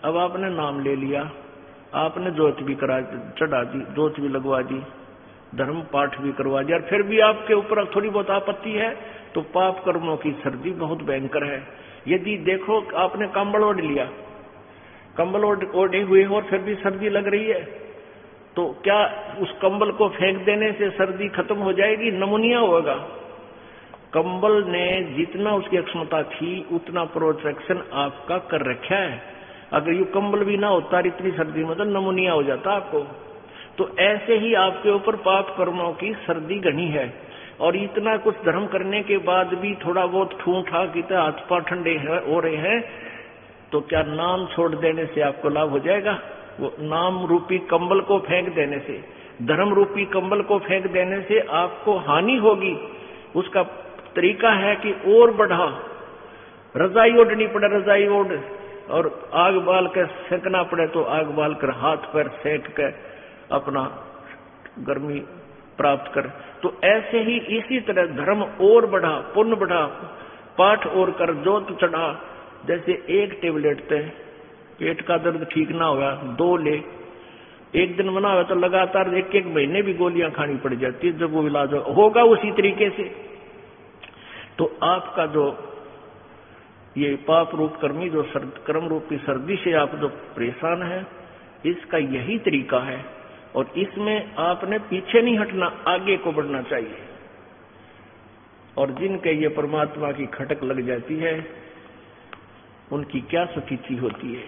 अब आपने नाम ले लिया, आपने जोत भी करा चढ़ा दी, जोत भी लगवा दी, धर्म पाठ भी करवा दिया, और फिर भी आपके ऊपर थोड़ी बहुत आपत्ति है, तो पाप कर्मों की सर्दी बहुत भयंकर है। यदि देखो आपने कंबल ओढ़ लिया, कंबल ओढ़े हुए हो और फिर भी सर्दी लग रही है, तो क्या उस कंबल को फेंक देने से सर्दी खत्म हो जाएगी? नमूनिया होगा। कंबल ने जितना उसकी क्षमता थी उतना प्रोटेक्शन आपका कर रखा है। अगर ये कंबल भी ना होता इतनी सर्दी में तो नमूनिया हो जाता आपको। तो ऐसे ही आपके ऊपर पाप कर्मों की सर्दी घनी है, और इतना कुछ धर्म करने के बाद भी थोड़ा बहुत ठूं ठा की तो हाथ पांव ठंडे हो रहे हैं, तो क्या नाम छोड़ देने से आपको लाभ हो जाएगा? वो नाम रूपी कंबल को फेंक देने से, धर्म रूपी कंबल को फेंक देने से आपको हानि होगी। उसका तरीका है कि और बढ़ा, रजाई ओढ़नी पड़े रजाई ओढ़, और आग बाल कर सेकना पड़े तो आग बाल कर, हाथ पैर सेक कर अपना गर्मी प्राप्त कर। तो ऐसे ही इसी तरह धर्म और बढ़ा, पुण्य बढ़ा, पाठ और कर, जोत चढ़ा। जैसे एक टेबलेट थे, पेट का दर्द ठीक ना हुआ, दो ले, एक दिन बना हुआ तो लगातार एक एक महीने भी गोलियां खानी पड़ जाती है, जब वो इलाज होगा उसी तरीके से। तो आपका जो ये पाप रूप कर्मी जो कर्म रूपी सर्दी से आप जो परेशान है, इसका यही तरीका है, और इसमें आपने पीछे नहीं हटना, आगे को बढ़ना चाहिए। और जिनके ये परमात्मा की खटक लग जाती है उनकी क्या स्थिति होती है।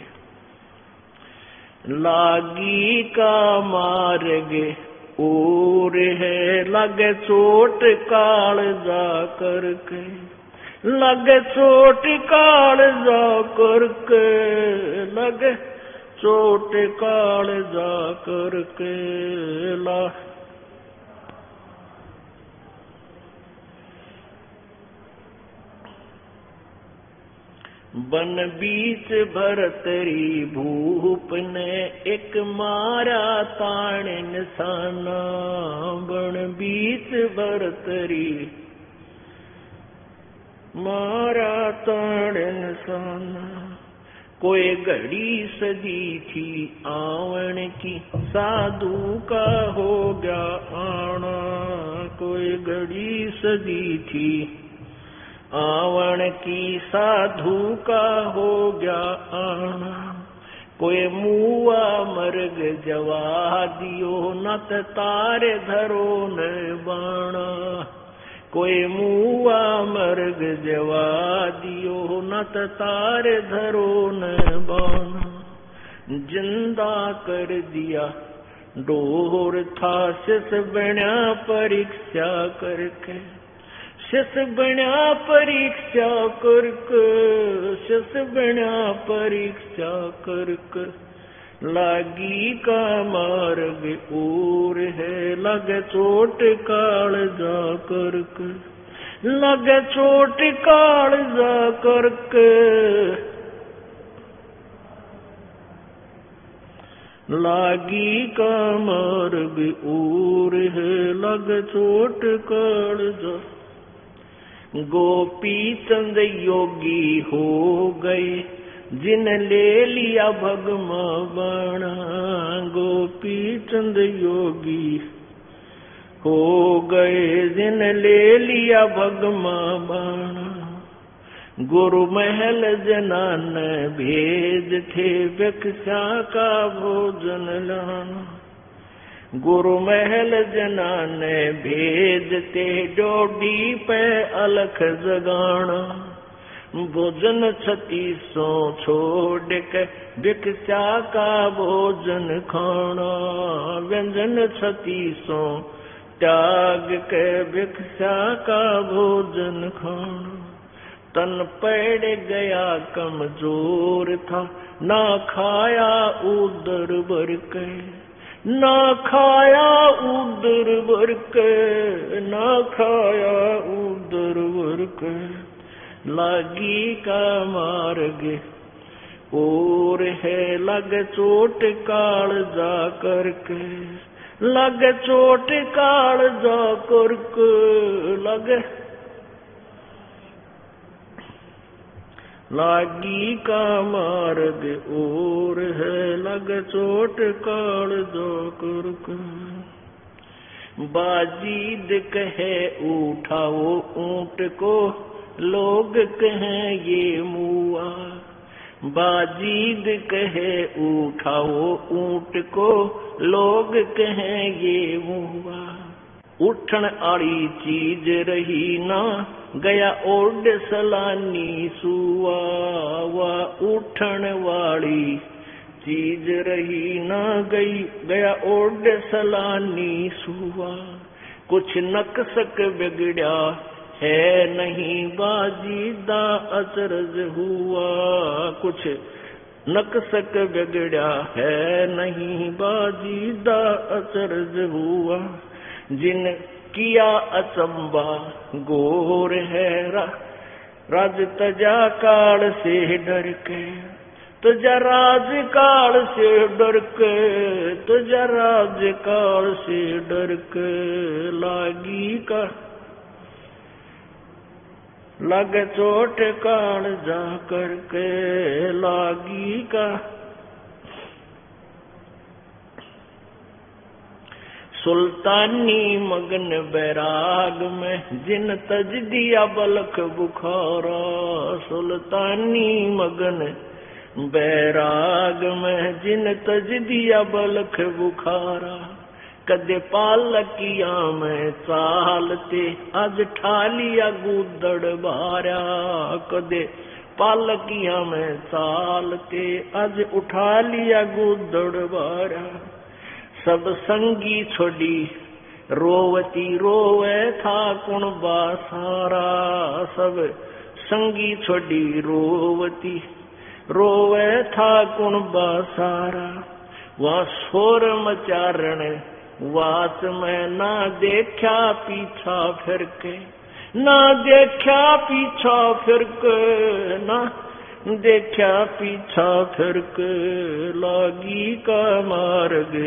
लागी का मार्ग और है, लगे चोट काल जा करके, लगे चोट काल जा करके, लगे चोट काल जा करके ला। बन बीच भरतरी भूप ने एक मारा ताण निशाना, बन बीच भरतरी मारा ताण निशाना। कोई घड़ी सदी थी आवन की, साधु का हो गया आना, कोई घड़ी सदी थी आवन की, साधु का हो गया आना। कोई मुआ मर्ग जवा दियो, नत तारे धरो न बाणा, कोई मुआ मर्ग जवा दियो, नत तारे धरो न बाणा। जिंदा कर दिया डोर था शिष बना परीक्षा करके, शिष बना परीक्षा करके, शिष बना परीक्षा करके। लागी का मार्ग और है, लगे चोट काल जा करके, लगे चोट काल जा करके। लागी का मार्ग और है, लगे चोट काल जा। गोपी चंद योगी हो गए, जिन ले लिया भगमा बाणा, गोपी चंद योगी हो गए, जिन ले लिया भगमा बाणा। गुरु महल जनान भेद थे, भिक्षा का भोजन लाना, गुरु महल जनान भेद ते, डोडी पे अलख जगाना। भोजन छत्तीसों छोड़ के, भिक्षा का भोजन खाना, व्यंजन छत्तीसों त्याग के, भिक्षा का भोजन खाना। तन पड़ गया कमजोर था, ना खाया उदर भर के, ना खाया उदर भर के, ना खाया उदर भर के। लागी का मार्ग और है, लग चोट काल जा करके, लग चोट काल जा करके, लग लागी का मार्ग और है, लग चोट काल जो कुर्क। बाजीद कहे उठाओ ऊंट को, लोग कहें ये मुआ। बाजीद कहे उठाओ ऊंट को, लोग कहें ये मुआ। उठन आड़ी चीज रही ना, गया ओड सलानी सुआ। वा उठन वाली चीज रही ना, गई गया ओड सलानी सुआ। कुछ नकसक बिगड़ा है नहीं, बाजीदा अचरज हुआ। कुछ नकसक बिगड़ा है नहीं, बाजीदा अचरज हुआ। जिन किया अचंबा गोर है, रा, राज तजा काल से डर के। तुझा राज काल से डर के, तुझा राज काल से डर के। लागी का लग चोट काल जा करके, लागी का सुल्तानी मगन बैराग में, जिन तज दिया बलख बुखारा। सुल्तानी मगन बैराग में, जिन तज दिया बलख बुखारा। कदे पालकिया में चालते, आज ठालिया गुदड़ बारा। कदे पालकिया में चालते, आज उठा लिया गुदड़ बारा। सब संगी छोड़ी रोवती रोवे था कुण बासारा। सब संगी छोड़ी रोवती रोवे था कुण बासारा। वहाँ शोर मचारण वाच में, ना देखा पीछा फिर के। ना देखा पीछा फिर के, ना देखा पीछा फिर के। लागी का मार्ग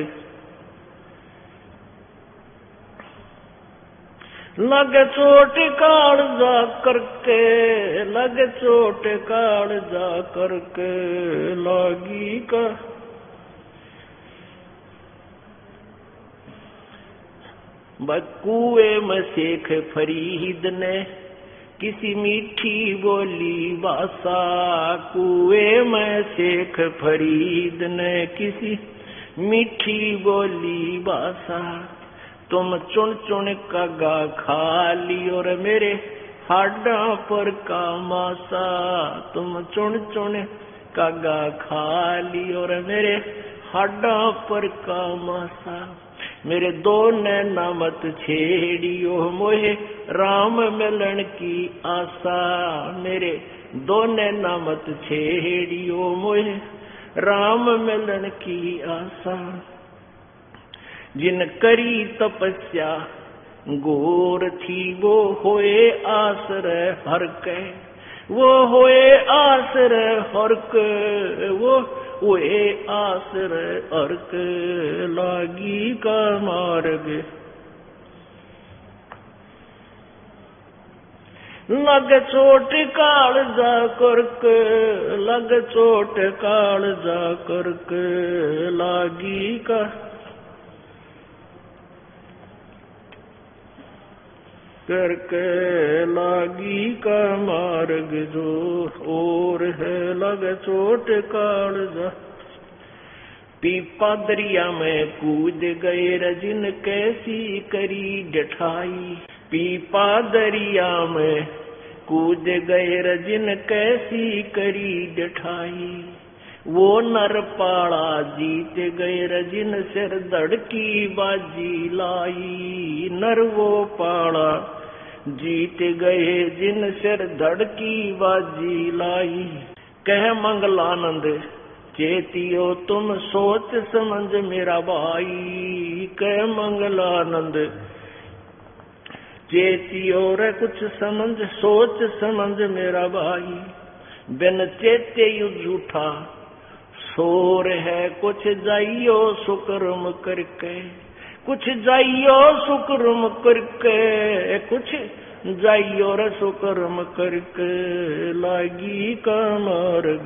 लग चोट काल जा करके, लग चोट काल जा करके। लागी का बकुए में शेख फरीद ने, किसी मीठी बोली बासा। कुएं में शेख फरीद ने, किसी मीठी बोली बासा। तुम चुन चुन का गा खा ली, और मेरे हाडा पर का मासा। तुम चुन चुन का गा खा ली, और मेरे हाडा पर का मासा। मेरे दो नैना मत छेड़ियो, मोहे राम मिलन की आशा। मेरे दो नैना मत छेड़ियो, मोहे राम मिलन की आशा। जिन करी तपस्या गोर थी, वो होए आश्रय हर के। वो होए आश्रय हर के, वो होए आश्रय हर के। लागी का मार्ग लग चोट काल जा करके, लग चोट काल जा करके। लागी का करके, लागी का मार्ग जो और है, लग चोट काल जा। पीपा दरिया में कूद गए, रजिन कैसी करी जठाई। पीपा दरिया में कूद गए, रजिन कैसी करी जठाई। वो नर पाड़ा जीत गए, रजिन सिर धड़की बाजी लाई। नर वो पाड़ा जीत गए, जिन सिर धड़की बाजी लाई। कह मंगलानंद चेतियो, तुम सोच समझ मेरा भाई। कह मंगलानंद चेतियो रे, कुछ समझ सोच समझ मेरा भाई। बिन चेते यु झूठा शोर है, कुछ जाइयो सुकर्म करके। कुछ जाइयो सुकर्म करके, कुछ जाइयो रसो कर्म करके लागी का मार्ग,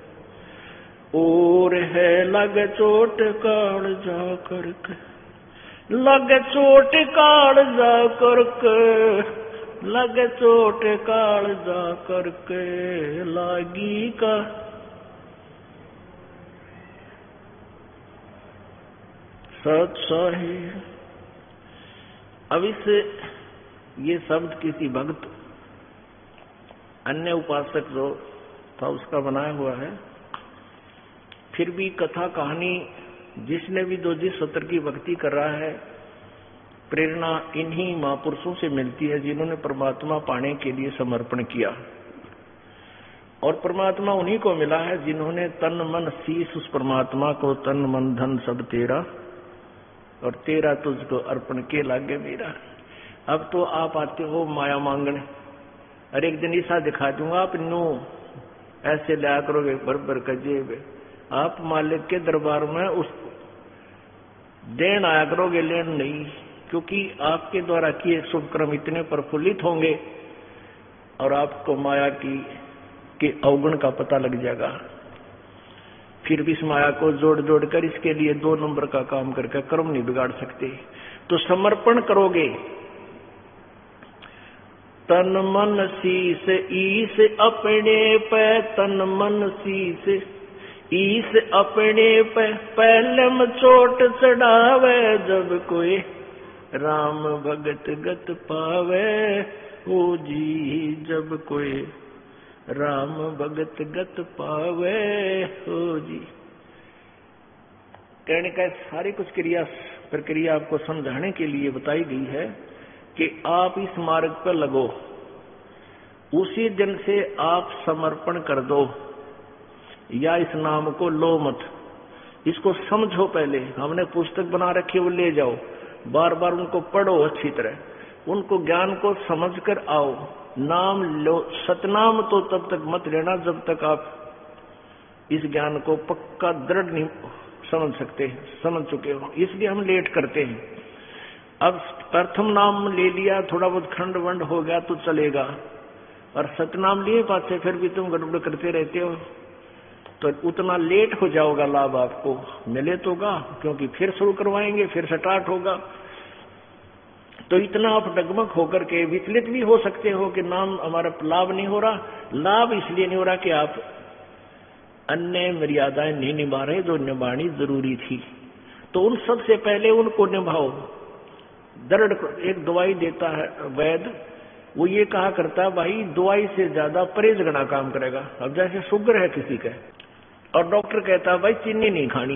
और है लग चोट काल जा करके, लग चोट काल जा करके, लग चोट काल जा करके लागी का। सत साही। अब इस ये शब्द किसी भक्त अन्य उपासक जो था उसका बनाया हुआ है। फिर भी कथा कहानी जिसने भी जो जिस सत्र की भक्ति कर रहा है, प्रेरणा इन्हीं महापुरुषों से मिलती है जिन्होंने परमात्मा पाने के लिए समर्पण किया। और परमात्मा उन्हीं को मिला है जिन्होंने तन मन शीश उस परमात्मा को, तन मन धन सब तेरा, और तेरा तुझको अर्पण के लागे मेरा। अब तो आप आते हो माया मांगने, और एक दिन ऐसा दिखा दूंगा आप नो ऐसे लिया करोगे भर भर का जेब, आप मालिक के दरबार में उस देन आया करोगे, लेन नहीं, क्योंकि आपके द्वारा किए शुभ कर्म इतने प्रफुल्लित होंगे और आपको माया की के अवगुण का पता लग जाएगा। फिर भी इस माया को जोड़ जोड़ कर इसके लिए दो नंबर का काम करके कर्म नहीं बिगाड़ सकते। तो समर्पण करोगे, तन मन शीस ईस अपने पे, तन मन शीस ईस अपने पे, पहलम चोट चढ़ावे जब कोई राम भगत गत पावे, ओ जी जब कोई राम भगत गत पावे, हो जी। कहने का सारी कुछ क्रिया प्रक्रिया आपको समझाने के लिए बताई गई है कि आप इस मार्ग पर लगो, उसी दिन से आप समर्पण कर दो, या इस नाम को लो मत, इसको समझो। पहले हमने पुस्तक बना रखी है वो ले जाओ, बार बार उनको पढ़ो अच्छी तरह, उनको ज्ञान को समझ कर आओ। नाम लो, सतनाम तो तब तक मत लेना जब तक आप इस ज्ञान को पक्का दृढ़ नहीं समझ सकते, समझ चुके हो, इसलिए हम लेट करते हैं। अब प्रथम नाम ले लिया, थोड़ा बहुत खंड वंड हो गया तो चलेगा, और सतनाम लिए पाछे फिर भी तुम गड़बड़ करते रहते हो, तो उतना लेट हो जाओगा, लाभ आपको मिले तोगा, क्योंकि फिर शुरू करवाएंगे, फिर स्टार्ट होगा। तो इतना आप डगमग होकर के विचलित भी हो सकते हो कि नाम हमारा लाभ नहीं हो रहा। लाभ इसलिए नहीं हो रहा कि आप अन्य मर्यादाएं नहीं निभा रहे जो निभानी जरूरी थी। तो उन सबसे पहले उनको निभाओ। दृढ़ एक दवाई देता है वैद्य, वो ये कहा करता है भाई दवाई से ज्यादा परहेज गणा काम करेगा। अब जैसे शुगर है किसी का, और डॉक्टर कहता है भाई चीनी नहीं खानी,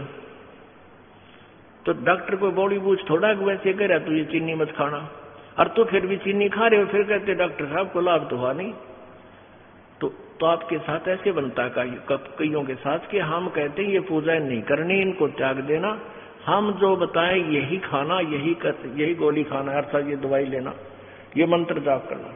तो डॉक्टर को बॉडी बूझ थोड़ा वैसे कह रहा तू ये चीनी मत खाना, और तो फिर भी चीनी खा रहे हो, फिर कहते डॉक्टर साहब को लाभ तो हुआ नहीं। तो, तो आपके साथ ऐसे बनता है कईयों के साथ कि हम कहते हैं ये पूजा नहीं करनी, इनको त्याग देना, हम जो बताएं यही खाना, यही कर, यही गोली खाना, अर्थात ये दवाई लेना, ये मंत्र जाप करना,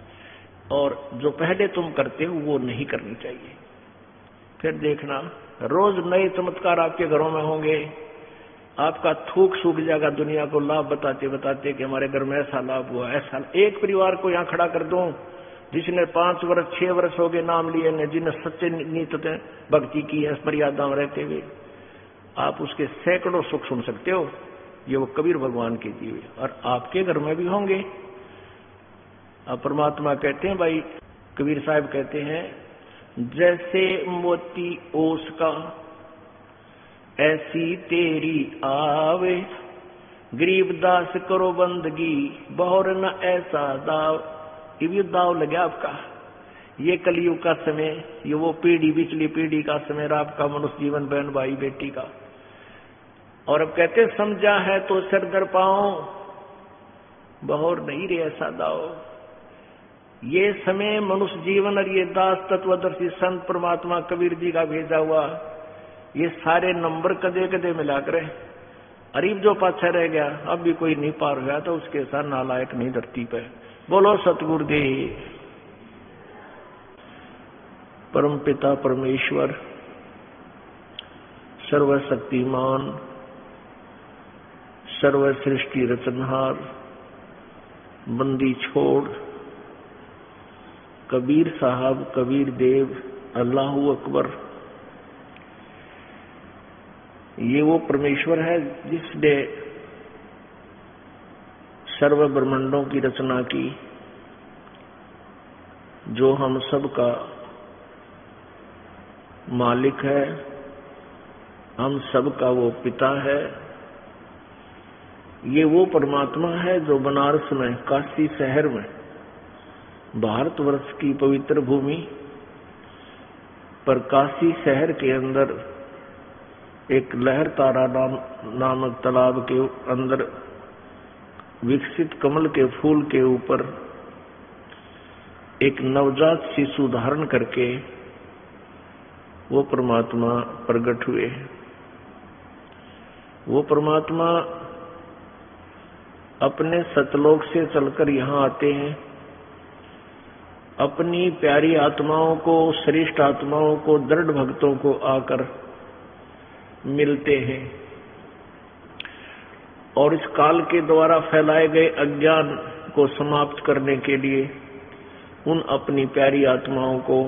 और जो पहले तुम करते हो वो नहीं करनी चाहिए। फिर देखना रोज नए चमत्कार आपके घरों में होंगे, आपका थूक सूख जाएगा दुनिया को लाभ बताते बताते कि हमारे घर में ऐसा लाभ हुआ, ऐसा। एक परिवार को यहाँ खड़ा कर दूं जिसने पांच वर्ष छह वर्ष हो गए नाम लिए ने, जिन्हें सच्चे नीत भक्ति की है मर्यादा में रहते हुए, आप उसके सैकड़ों सुख सुन सकते हो। ये वो कबीर भगवान के दिए, और आपके घर में भी होंगे। अब परमात्मा कहते हैं भाई, कबीर साहब कहते हैं, जैसे मोती ओस का ऐसी तेरी आवे, गरीब दास करो बंदगी बहुर न ऐसा दाव। ये भी दाव लगे आपका। ये कलयुग का समय, ये वो पीढ़ी पिछली पीढ़ी का समय, आपका मनुष्य जीवन बहन भाई बेटी का। और अब कहते समझा है तो सिर दर पाओ, बहुर नहीं रे ऐसा दाव। ये समय मनुष्य जीवन और ये दास तत्वदर्शी संत परमात्मा कबीर जी का भेजा हुआ, ये सारे नंबर कदे कदे मिला करे। अरीब जो पाछा रह गया, अब भी कोई नहीं पार गया, तो उसके साथ नालायक नहीं धरती पे। बोलो सतगुरुदेव। परम पिता परमेश्वर सर्वशक्तिमान सर्व सृष्टि रचनहार, बंदी छोड़ कबीर साहब, कबीर देव, अल्लाहू अकबर, ये वो परमेश्वर है जिसने सर्व ब्रह्मांडों की रचना की, जो हम सब का मालिक है, हम सब का वो पिता है। ये वो परमात्मा है जो बनारस में, काशी शहर में, भारतवर्ष की पवित्र भूमि पर काशी शहर के अंदर एक लहर तारा नाम नामक तालाब के अंदर विकसित कमल के फूल के ऊपर एक नवजात शिशु धारण करके वो परमात्मा प्रकट हुए। वो परमात्मा अपने सतलोक से चलकर यहाँ आते हैं, अपनी प्यारी आत्माओं को, श्रेष्ठ आत्माओं को, दृढ़ भक्तों को आकर मिलते हैं और इस काल के द्वारा फैलाए गए अज्ञान को समाप्त करने के लिए उन अपनी प्यारी आत्माओं को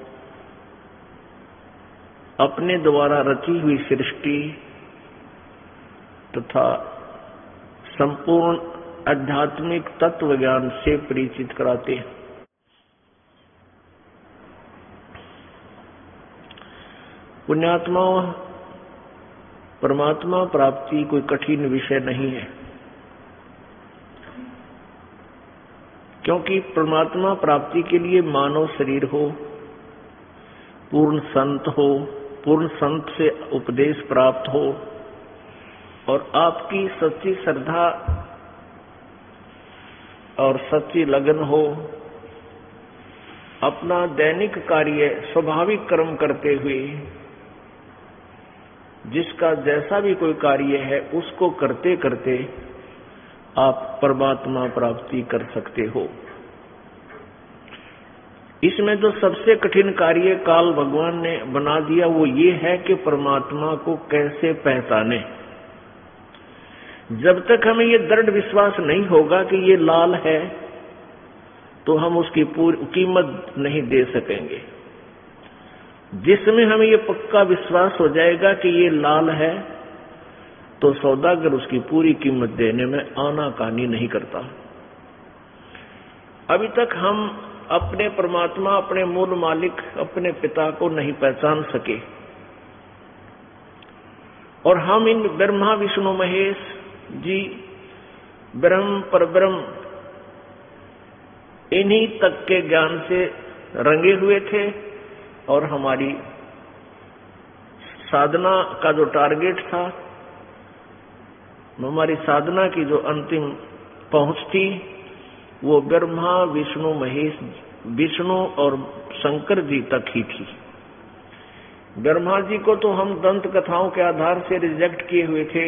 अपने द्वारा रची हुई सृष्टि तथा संपूर्ण आध्यात्मिक तत्व ज्ञान से परिचित कराते हैं। पुण्यात्माओं, परमात्मा प्राप्ति कोई कठिन विषय नहीं है, क्योंकि परमात्मा प्राप्ति के लिए मानव शरीर हो, पूर्ण संत हो, पूर्ण संत से उपदेश प्राप्त हो और आपकी सच्ची श्रद्धा और सच्ची लगन हो, अपना दैनिक कार्य स्वाभाविक कर्म करते हुए जिसका जैसा भी कोई कार्य है उसको करते करते आप परमात्मा प्राप्ति कर सकते हो। इसमें जो सबसे कठिन कार्य काल भगवान ने बना दिया वो ये है कि परमात्मा को कैसे पहचाने। जब तक हमें ये दृढ़ विश्वास नहीं होगा कि ये लाल है तो हम उसकी पूरी कीमत नहीं दे सकेंगे। जिसमें हमें ये पक्का विश्वास हो जाएगा कि ये लाल है तो सौदागर उसकी पूरी कीमत देने में आनाकानी नहीं करता। अभी तक हम अपने परमात्मा, अपने मूल मालिक, अपने पिता को नहीं पहचान सके और हम इन ब्रह्मा विष्णु महेश जी, ब्रह्म परब्रह्म, इन्हीं तक के ज्ञान से रंगे हुए थे और हमारी साधना का जो टारगेट था, हमारी साधना की जो अंतिम पहुंच थी वो ब्रह्मा विष्णु महेश, विष्णु और शंकर जी तक ही थी। ब्रह्मा जी को तो हम दंत कथाओं के आधार से रिजेक्ट किए हुए थे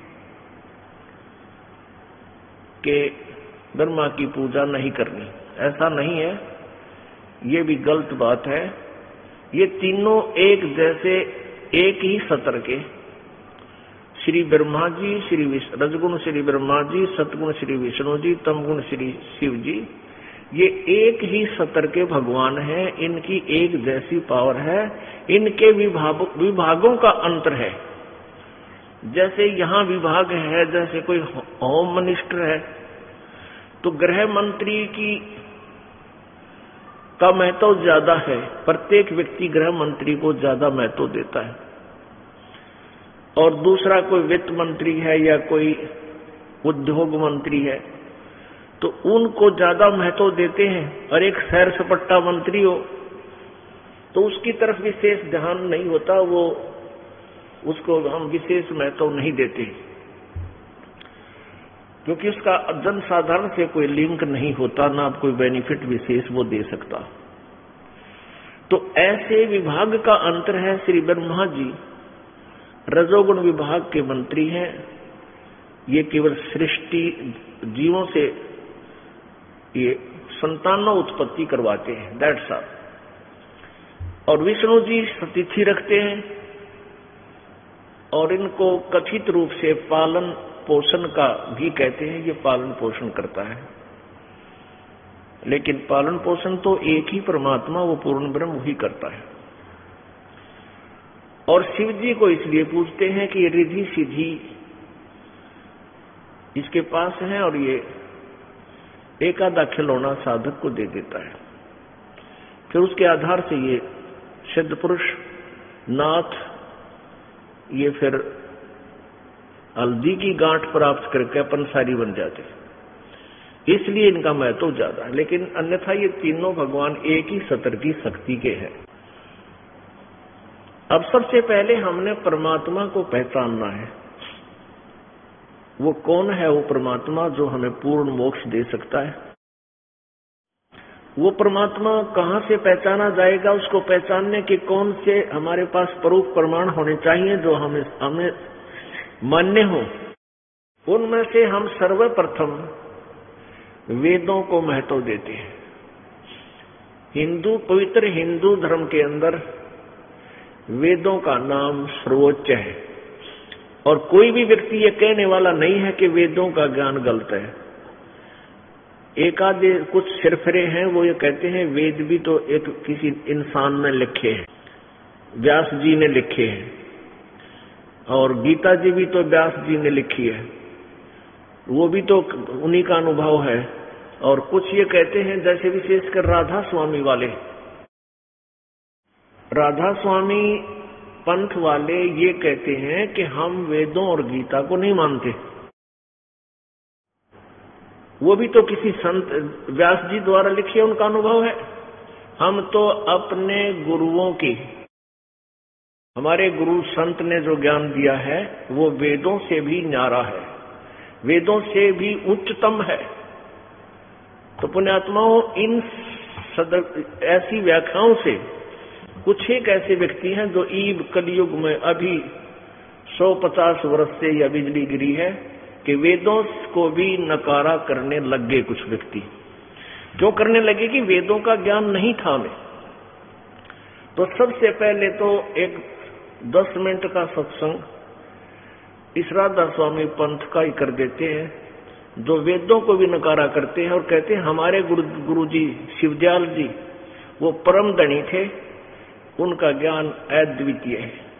कि ब्रह्मा की पूजा नहीं करनी। ऐसा नहीं है, ये भी गलत बात है। ये तीनों एक जैसे, एक ही सतर के, श्री ब्रह्मा जी, श्री रजगुण श्री ब्रह्मा जी, सतगुण श्री विष्णु जी, तमगुण श्री शिव जी, ये एक ही सतर के भगवान हैं। इनकी एक जैसी पावर है, इनके विभाग विभागों का अंतर है। जैसे यहाँ विभाग है, जैसे कोई होम मिनिस्टर है तो गृह मंत्री की का महत्व ज्यादा है, प्रत्येक व्यक्ति गृह मंत्री को ज्यादा महत्व देता है। और दूसरा कोई वित्त मंत्री है या कोई उद्योग मंत्री है तो उनको ज्यादा महत्व देते हैं। और एक सैर सपाटा मंत्री हो तो उसकी तरफ विशेष ध्यान नहीं होता, वो उसको हम विशेष महत्व नहीं देते क्योंकि उसका जन साधारण से कोई लिंक नहीं होता, ना कोई बेनिफिट विशेष वो दे सकता। तो ऐसे विभाग का अंतर है। श्री ब्रह्मा जी रजोगुण विभाग के मंत्री हैं, ये केवल सृष्टि जीवों से ये संतानों उत्पत्ति करवाते हैं, दैट्स ऑल। और विष्णु जी सतिथि रखते हैं और इनको कथित रूप से पालन पोषण का भी कहते हैं, ये पालन पोषण करता है। लेकिन पालन पोषण तो एक ही परमात्मा, वो पूर्ण ब्रह्म ही करता है। और शिव जी को इसलिए पूजते हैं कि ये रिद्धि सिद्धि इसके पास है और ये एक आधा खिलौना साधक को दे देता है। फिर उसके आधार से ये सिद्ध पुरुष, नाथ, ये फिर हल्दी की गांठ प्राप्त करके पंसारी बन जाते, इसलिए इनका महत्व ज्यादा है। लेकिन अन्यथा ये तीनों भगवान एक ही सतर की शक्ति के हैं। अब सबसे पहले हमने परमात्मा को पहचानना है। वो कौन है वो परमात्मा जो हमें पूर्ण मोक्ष दे सकता है? वो परमात्मा कहां से पहचाना जाएगा? उसको पहचानने के कौन से हमारे पास प्रूफ प्रमाण होने चाहिए जो हमें हमें मान्य हो? उनमें से हम सर्वप्रथम वेदों को महत्व देते हैं। हिंदू पवित्र हिंदू धर्म के अंदर वेदों का नाम सर्वोच्च है और कोई भी व्यक्ति ये कहने वाला नहीं है कि वेदों का ज्ञान गलत है। एक आधे कुछ सिरफरे हैं, वो ये कहते हैं वेद भी तो एक किसी इंसान ने लिखे हैं, व्यास जी ने लिखे हैं, और गीता जी भी तो व्यास जी ने लिखी है, वो भी तो उन्हीं का अनुभव है। और कुछ ये कहते हैं, जैसे विशेषकर राधा स्वामी वाले, राधा स्वामी पंथ वाले ये कहते हैं कि हम वेदों और गीता को नहीं मानते, वो भी तो किसी संत व्यास जी द्वारा लिखी है, उनका अनुभव है। हम तो अपने गुरुओं की, हमारे गुरु संत ने जो ज्ञान दिया है वो वेदों से भी न्यारा है, वेदों से भी उच्चतम है। तो पुण्यात्माओं, इन ऐसी व्याख्याओं से कुछ एक ऐसे व्यक्ति हैं जो ईब कलयुग में अभी सौ पचास वर्ष से यह बिजली गिरी है कि वेदों को भी नकारा करने लग गए कुछ व्यक्ति। क्यों करने लगे? कि वेदों का ज्ञान नहीं था हमें। तो सबसे पहले तो एक दस मिनट का सत्संग इस राधा स्वामी पंथ का ही कर देते हैं, जो वेदों को भी नकारा करते हैं और कहते हैं हमारे गुरु गुरु जी शिवदयाल जी वो परम धनी थे, उनका ज्ञान अद्वितीय है।